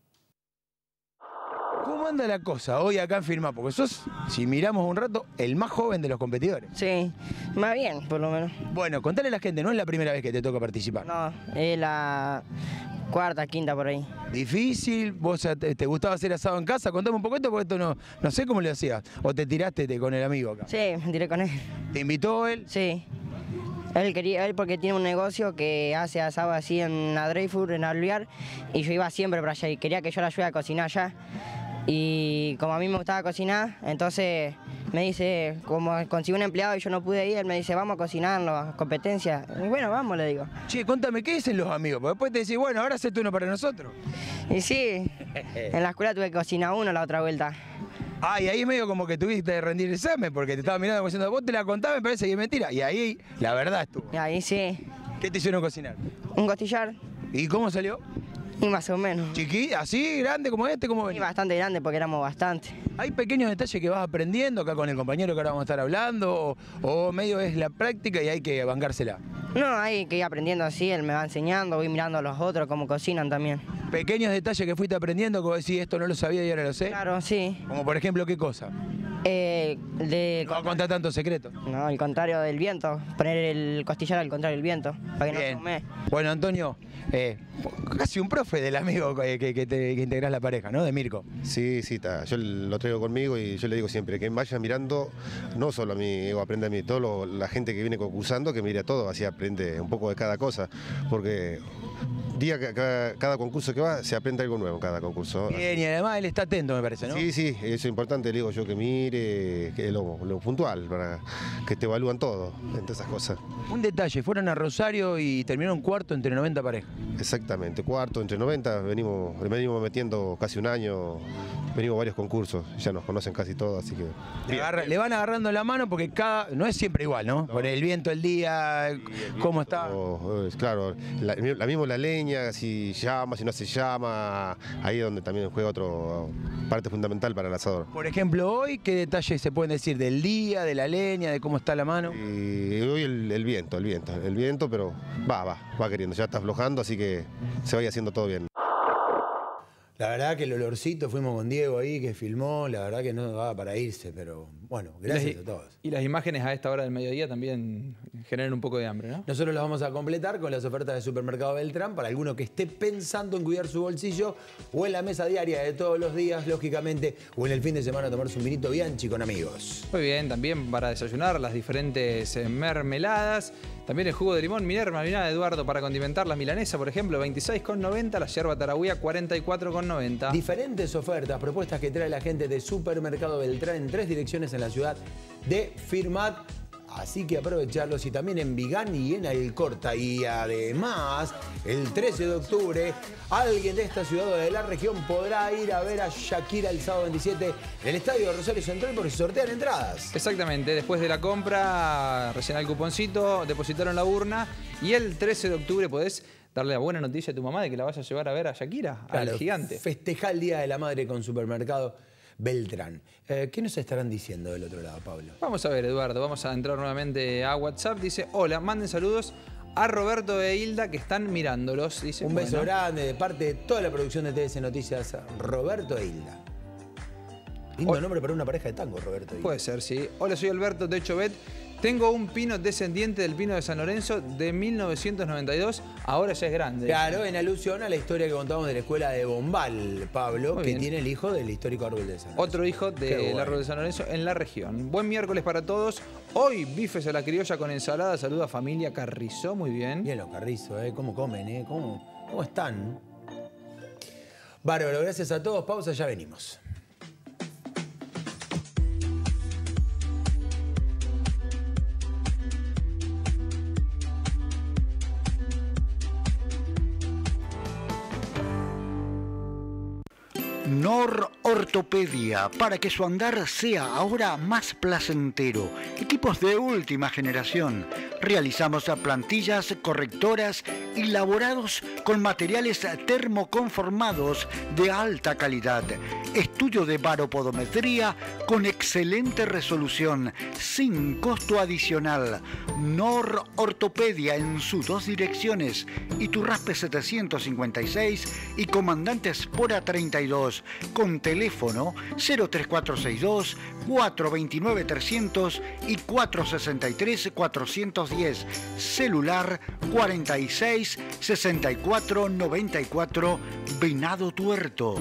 ¿Cómo anda la cosa hoy acá en Firmat? Porque sos, si miramos un rato, el más joven de los competidores. Sí, más bien, por lo menos. Bueno, contale a la gente, no es la primera vez que te toca participar. No, es la cuarta, quinta por ahí. ¿Difícil? ¿Vos te gustaba hacer asado en casa? Contame un poco esto, porque esto no sé cómo le hacías. ¿O te tiraste con el amigo acá? Sí, me tiré con él. ¿Te invitó él? Sí. Él porque tiene un negocio que hace asado así en la Dreyfus, en Alvear, y yo iba siempre para allá y quería que yo le ayude a cocinar allá. Y como a mí me gustaba cocinar, entonces me dice, como consiguió un empleado y yo no pude ir, él me dice, vamos a cocinar las competencias. Y bueno, vamos, le digo. Che, contame, ¿qué dicen los amigos? Porque después te decís, bueno, ahora haces tú uno para nosotros. Y sí, en la escuela tuve que cocinar uno la otra vuelta. Ah, y ahí medio como que tuviste que rendir el examen, porque te estaba mirando diciendo, vos te la contás, me parece que es mentira. Y ahí, la verdad estuvo. Y ahí sí. ¿Qué te hicieron cocinar? Un costillar. ¿Y cómo salió? Y más o menos. ¿Así, grande como este? ¿Cómo venís? Sí, bastante grande porque éramos bastante. ¿Hay pequeños detalles que vas aprendiendo acá con el compañero que ahora vamos a estar hablando? ¿O medio es la práctica y hay que bancársela? No, hay que ir aprendiendo así, él me va enseñando, voy mirando a los otros cómo cocinan también. ¿Pequeños detalles que fuiste aprendiendo, como decís, esto no lo sabía y ahora lo sé? Claro, sí. Como por ejemplo, ¿qué cosa? No contar tanto secreto. No, al contrario del viento, poner el costillar al contrario del viento, para que Bien. no se hume. Bueno, Antonio, casi un profe del amigo que integrás la pareja, ¿no? De Mirko. Sí, yo lo traigo conmigo y yo le digo siempre que vaya mirando, no solo a mí, aprende a mí, la gente que viene concursando, que mire a todo, así aprende un poco de cada cosa, porque cada concurso que va se aprende algo nuevo en cada concurso. Bien, y además él está atento, me parece, ¿no? Sí, eso es importante, le digo yo que mire, que lo puntual, para que te evalúan todo, entre esas cosas. Un detalle, fueron a Rosario y terminaron cuarto entre 90 parejas. Exactamente, cuarto entre 90, venimos metiendo casi un año, venimos varios concursos, ya nos conocen casi todos, así que... Le van agarrando la mano porque no es siempre igual, ¿no? Por el viento, el día, cómo está. Claro, la misma la leña, si llama, si no se llama, ahí es donde también juega otra parte fundamental para el asador. Por ejemplo, hoy, ¿qué detalles se pueden decir del día, de la leña, de cómo está la mano? Y hoy el viento, pero va queriendo, ya está aflojando, así que se vaya haciendo todo bien. La verdad que el olorcito, fuimos con Diego ahí, que filmó, la verdad que no daba para irse, pero bueno, gracias a todos. Y las imágenes a esta hora del mediodía también generan un poco de hambre, ¿no? Nosotros las vamos a completar con las ofertas de Supermercado Beltrán para alguno que esté pensando en cuidar su bolsillo o en la mesa diaria de todos los días, lógicamente, o en el fin de semana tomarse un vinito Bianchi con amigos. Muy bien, también para desayunar las diferentes mermeladas. También el jugo de limón Minerva Eduardo para condimentar la milanesa, por ejemplo, 26,90. La yerba taragüía, 44,90. Diferentes ofertas, propuestas que trae la gente de Supermercado Beltrán en 3 direcciones en la ciudad de Firmat. Así que aprovecharlos y también en Vigán y en Alcorta. Y además, el 13 de octubre, alguien de esta ciudad o de la región podrá ir a ver a Shakira el sábado 27 en el estadio de Rosario Central porque se sortean entradas. Exactamente, después de la compra, rellenar el cuponcito, depositaron la urna y el 13 de octubre podés darle la buena noticia a tu mamá de que la vayas a llevar a ver a Shakira, claro, al gigante. Festejar el Día de la Madre con Supermercado Beltrán. ¿Qué nos estarán diciendo del otro lado, Pablo? Vamos a ver, Eduardo, vamos a entrar nuevamente a WhatsApp. Dice, hola, manden saludos a Roberto e Hilda que están mirándolos. Dice, un beso grande de parte de toda la producción de TS Noticias, Roberto e Hilda. Lindo nombre para una pareja de tango, Roberto e Hilda. Puede ser, sí. Hola, soy Alberto Techobet. Tengo un pino descendiente del pino de San Lorenzo de 1992. Ahora ya es grande. Claro, en alusión a la historia que contamos de la escuela de Bombal, Pablo, que tiene el hijo del histórico árbol de San Lorenzo. Otro hijo del árbol de San Lorenzo en la región. Buen miércoles para todos. Hoy bifes a la criolla con ensalada. Saluda familia Carrizo, muy bien. Bien los Carrizo, ¿cómo comen? ¿Cómo están? Bárbaro, gracias a todos. Pausa, ya venimos. Nor Ortopedia, para que su andar sea ahora más placentero. Equipos de última generación. Realizamos plantillas correctoras elaborados con materiales termoconformados de alta calidad. Estudio de baropodometría con excelente resolución, sin costo adicional. Nor Ortopedia en sus 2 direcciones, Iturraspe 756 y Comandante Espora 32, con teléfono 03462 429 300 y 463 410, celular 46 64 94, Venado Tuerto.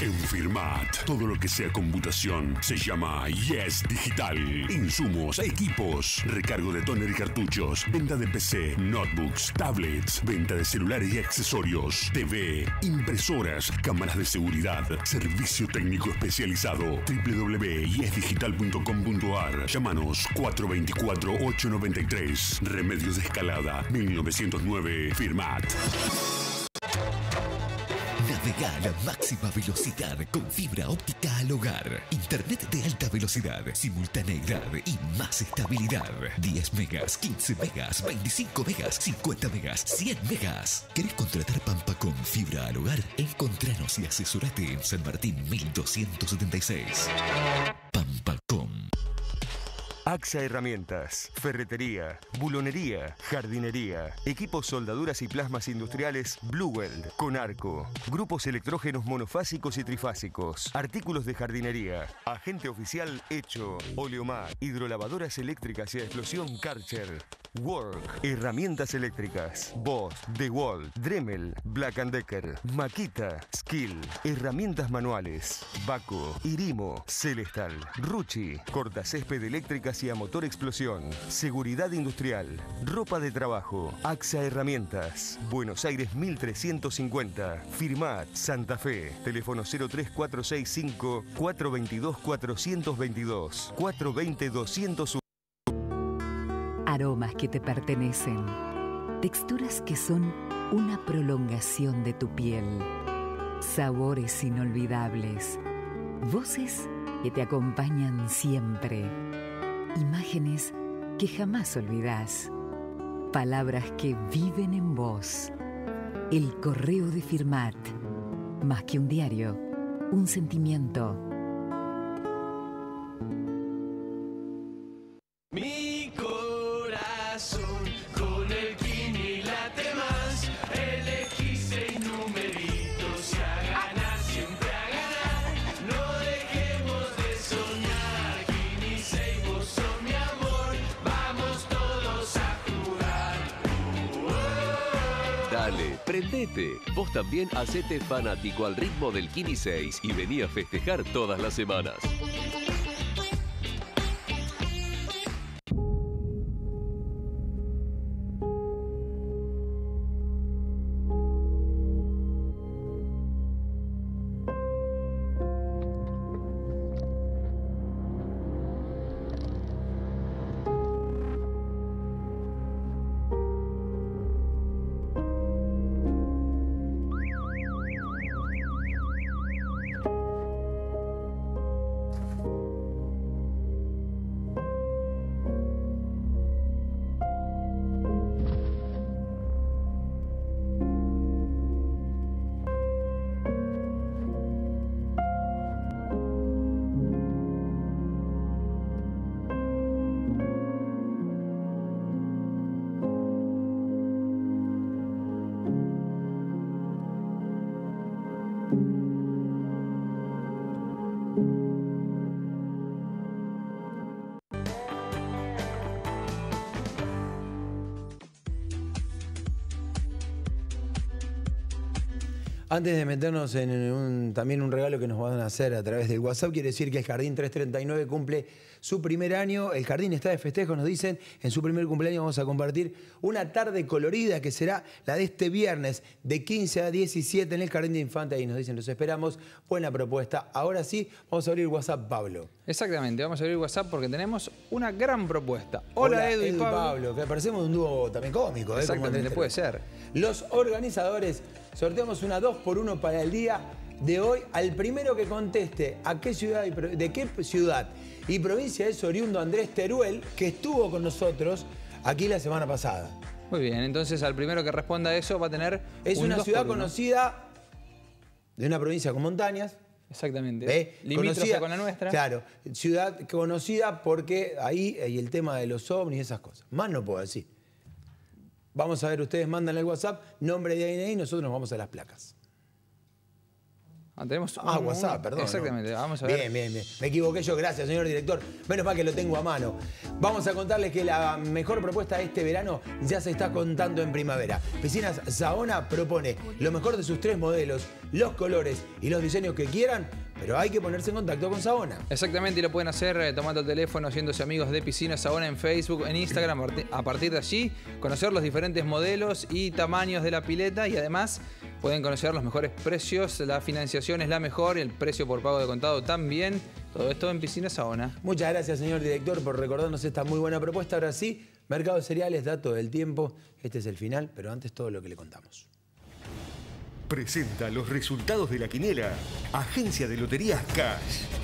En Firmat, todo lo que sea computación se llama Yes Digital. Insumos, equipos, recargo de tóner y cartuchos, venta de PC, notebooks, tablets, venta de celulares y accesorios, TV, impresoras, cámaras de seguridad, servicio técnico especializado. www.yesdigital.com.ar. Llámanos 424-893. Remedios de Escalada, 1909. Firmat. Navega a la máxima velocidad con fibra óptica al hogar. Internet de alta velocidad, simultaneidad y más estabilidad. 10 megas, 15 megas, 25 megas, 50 megas, 100 megas. ¿Querés contratar Pampa con fibra al hogar? Encontranos y asesorate en San Martín 1276. Pampacom. AXA Herramientas, ferretería, bulonería, jardinería, equipos soldaduras y plasmas industriales Blueweld, Conarco, grupos electrógenos monofásicos y trifásicos, artículos de jardinería, agente oficial Hecho, Oleomar, hidrolavadoras eléctricas y a explosión Karcher, Work, herramientas eléctricas, Bosch, DeWalt, Dremel, Black & Decker, Makita, Skill, herramientas manuales, Baco, Irimo, Celestal, Rucci, cortacésped eléctricas y a motor explosión, seguridad industrial, ropa de trabajo, AXA Herramientas, Buenos Aires 1350, Firmat, Santa Fe, teléfono 03465 422 422, 420 201. Aromas que te pertenecen, texturas que son una prolongación de tu piel, sabores inolvidables, voces que te acompañan siempre, imágenes que jamás olvidás, palabras que viven en vos. El correo de Firmat, más que un diario, un sentimiento. Mi corazón con el Kini late más. Elegí 6 numeritos y a ganar, siempre a ganar. No dejemos de soñar. Kini 6, vos sos mi amor. Vamos todos a jugar. Dale, prendete. Vos también hacete fanático al ritmo del Kini 6 y vení a festejar todas las semanas. Antes de meternos en también un regalo que nos van a hacer a través del WhatsApp, quiere decir que el Jardín 339 cumple su primer año. El Jardín está de festejo, nos dicen. En su primer cumpleaños vamos a compartir una tarde colorida que será la de este viernes de 15 a 17 en el Jardín de Infante. Ahí nos dicen, los esperamos. Buena propuesta. Ahora sí, vamos a abrir WhatsApp, Pablo. Exactamente, vamos a abrir WhatsApp porque tenemos una gran propuesta. Hola Edu y Pablo. Que parecemos un dúo también cómico. Exactamente, puede ser. Los organizadores sorteamos una 2x1 para el día de hoy. Al primero que conteste a qué ciudad de qué ciudad y provincia es oriundo Andrés Teruel, que estuvo con nosotros aquí la semana pasada. Muy bien, entonces al primero que responda a eso va a tener Es una ciudad conocida de una provincia con montañas. Exactamente. Limítrofe con la nuestra. Claro, ciudad conocida porque ahí hay el tema de los ovnis y esas cosas. Más no puedo decir. Vamos a ver, ustedes mandan el WhatsApp, nombre de DNI y nosotros nos vamos a las placas. Tenemos WhatsApp, perdón. Exactamente, vamos a ver. Bien. Me equivoqué yo, gracias, señor director. Menos mal que lo tengo a mano. Vamos a contarles que la mejor propuesta de este verano ya se está contando en primavera. Piscinas Saona propone lo mejor de sus 3 modelos, los colores y los diseños que quieran, pero hay que ponerse en contacto con Saona. Exactamente, y lo pueden hacer tomando el teléfono, haciéndose amigos de Piscinas Saona en Facebook, en Instagram. A partir de allí, conocer los diferentes modelos y tamaños de la pileta, y además pueden conocer los mejores precios. La financiación es la mejor y el precio por pago de contado también. Todo esto en Piscinas Saona. Muchas gracias, señor director, por recordarnos esta muy buena propuesta. Ahora sí, Mercado de Cereales, dato del tiempo. Este es el final, pero antes todo lo que le contamos. Presenta los resultados de la quiniela. Agencia de Loterías Cash.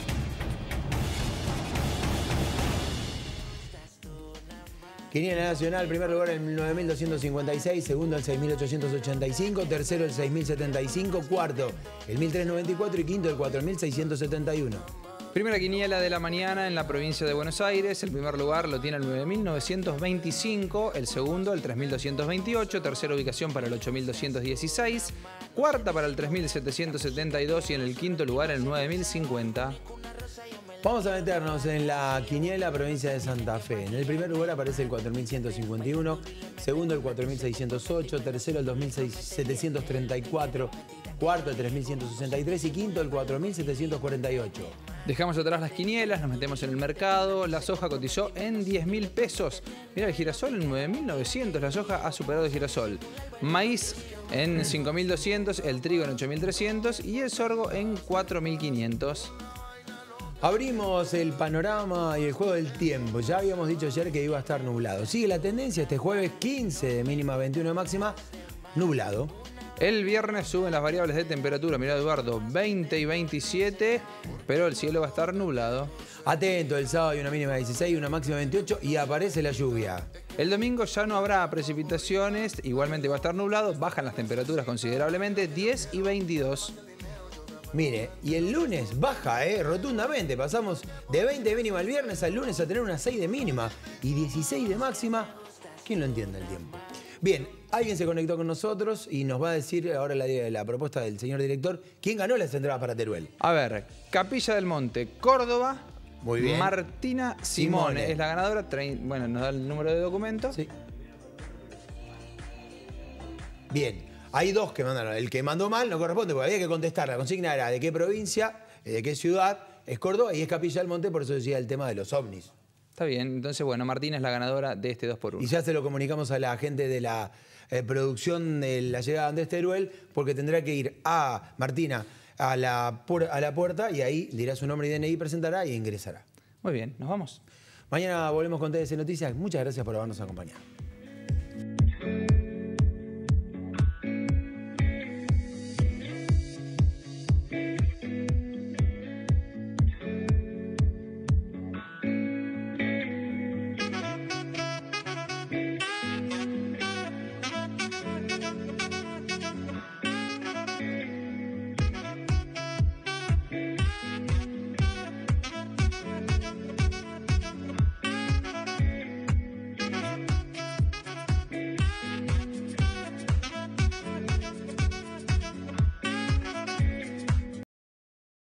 Quiniela nacional, primer lugar el 9.256, segundo el 6.885, tercero el 6.075, cuarto el 1.394 y quinto el 4.671. Primera quiniela de la mañana en la provincia de Buenos Aires. El primer lugar lo tiene el 9.925, el segundo el 3.228, tercera ubicación para el 8.216, cuarta para el 3.772 y en el quinto lugar el 9.050. Vamos a meternos en la quiniela provincia de Santa Fe. En el primer lugar aparece el 4.151, segundo el 4.608, tercero el 2.734, cuarto el 3.163 y quinto el 4.748. Dejamos atrás las quinielas, nos metemos en el mercado. La soja cotizó en 10.000 pesos. Mira, el girasol en 9.900. La soja ha superado el girasol. Maíz en 5.200, el trigo en 8.300 y el sorgo en 4.500. Abrimos el panorama y el juego del tiempo. Ya habíamos dicho ayer que iba a estar nublado. Sigue la tendencia este jueves, 15 de mínima, 21 de máxima, nublado. El viernes suben las variables de temperatura, mirá Eduardo, 20 y 27, pero el cielo va a estar nublado. Atento, el sábado hay una mínima de 16, una máxima de 28 y aparece la lluvia. El domingo ya no habrá precipitaciones, igualmente va a estar nublado, bajan las temperaturas considerablemente, 10 y 22. Mire, y el lunes baja, rotundamente. Pasamos de 20 de mínima el viernes al lunes a tener una 6 de mínima y 16 de máxima. ¿Quién lo entiende el tiempo? Bien, alguien se conectó con nosotros y nos va a decir ahora la propuesta del señor director. ¿Quién ganó las entradas para Teruel? A ver, Capilla del Monte, Córdoba. Muy bien. Martina Simone es la ganadora. Bueno, nos da el número de documento. Sí. Bien. Hay dos que mandaron. El que mandó mal no corresponde, porque había que contestar. La consigna era de qué provincia, de qué ciudad, es Córdoba y es Capilla del Monte, por eso decía el tema de los ovnis. Está bien, entonces bueno, Martina es la ganadora de este 2x1. Y ya se lo comunicamos a la gente de la producción de la llegada de Andrés Teruel, porque tendrá que ir a Martina a la puerta y ahí dirá su nombre y DNI, presentará y ingresará. Muy bien, nos vamos. Mañana volvemos con TDC Noticias. Muchas gracias por habernos acompañado.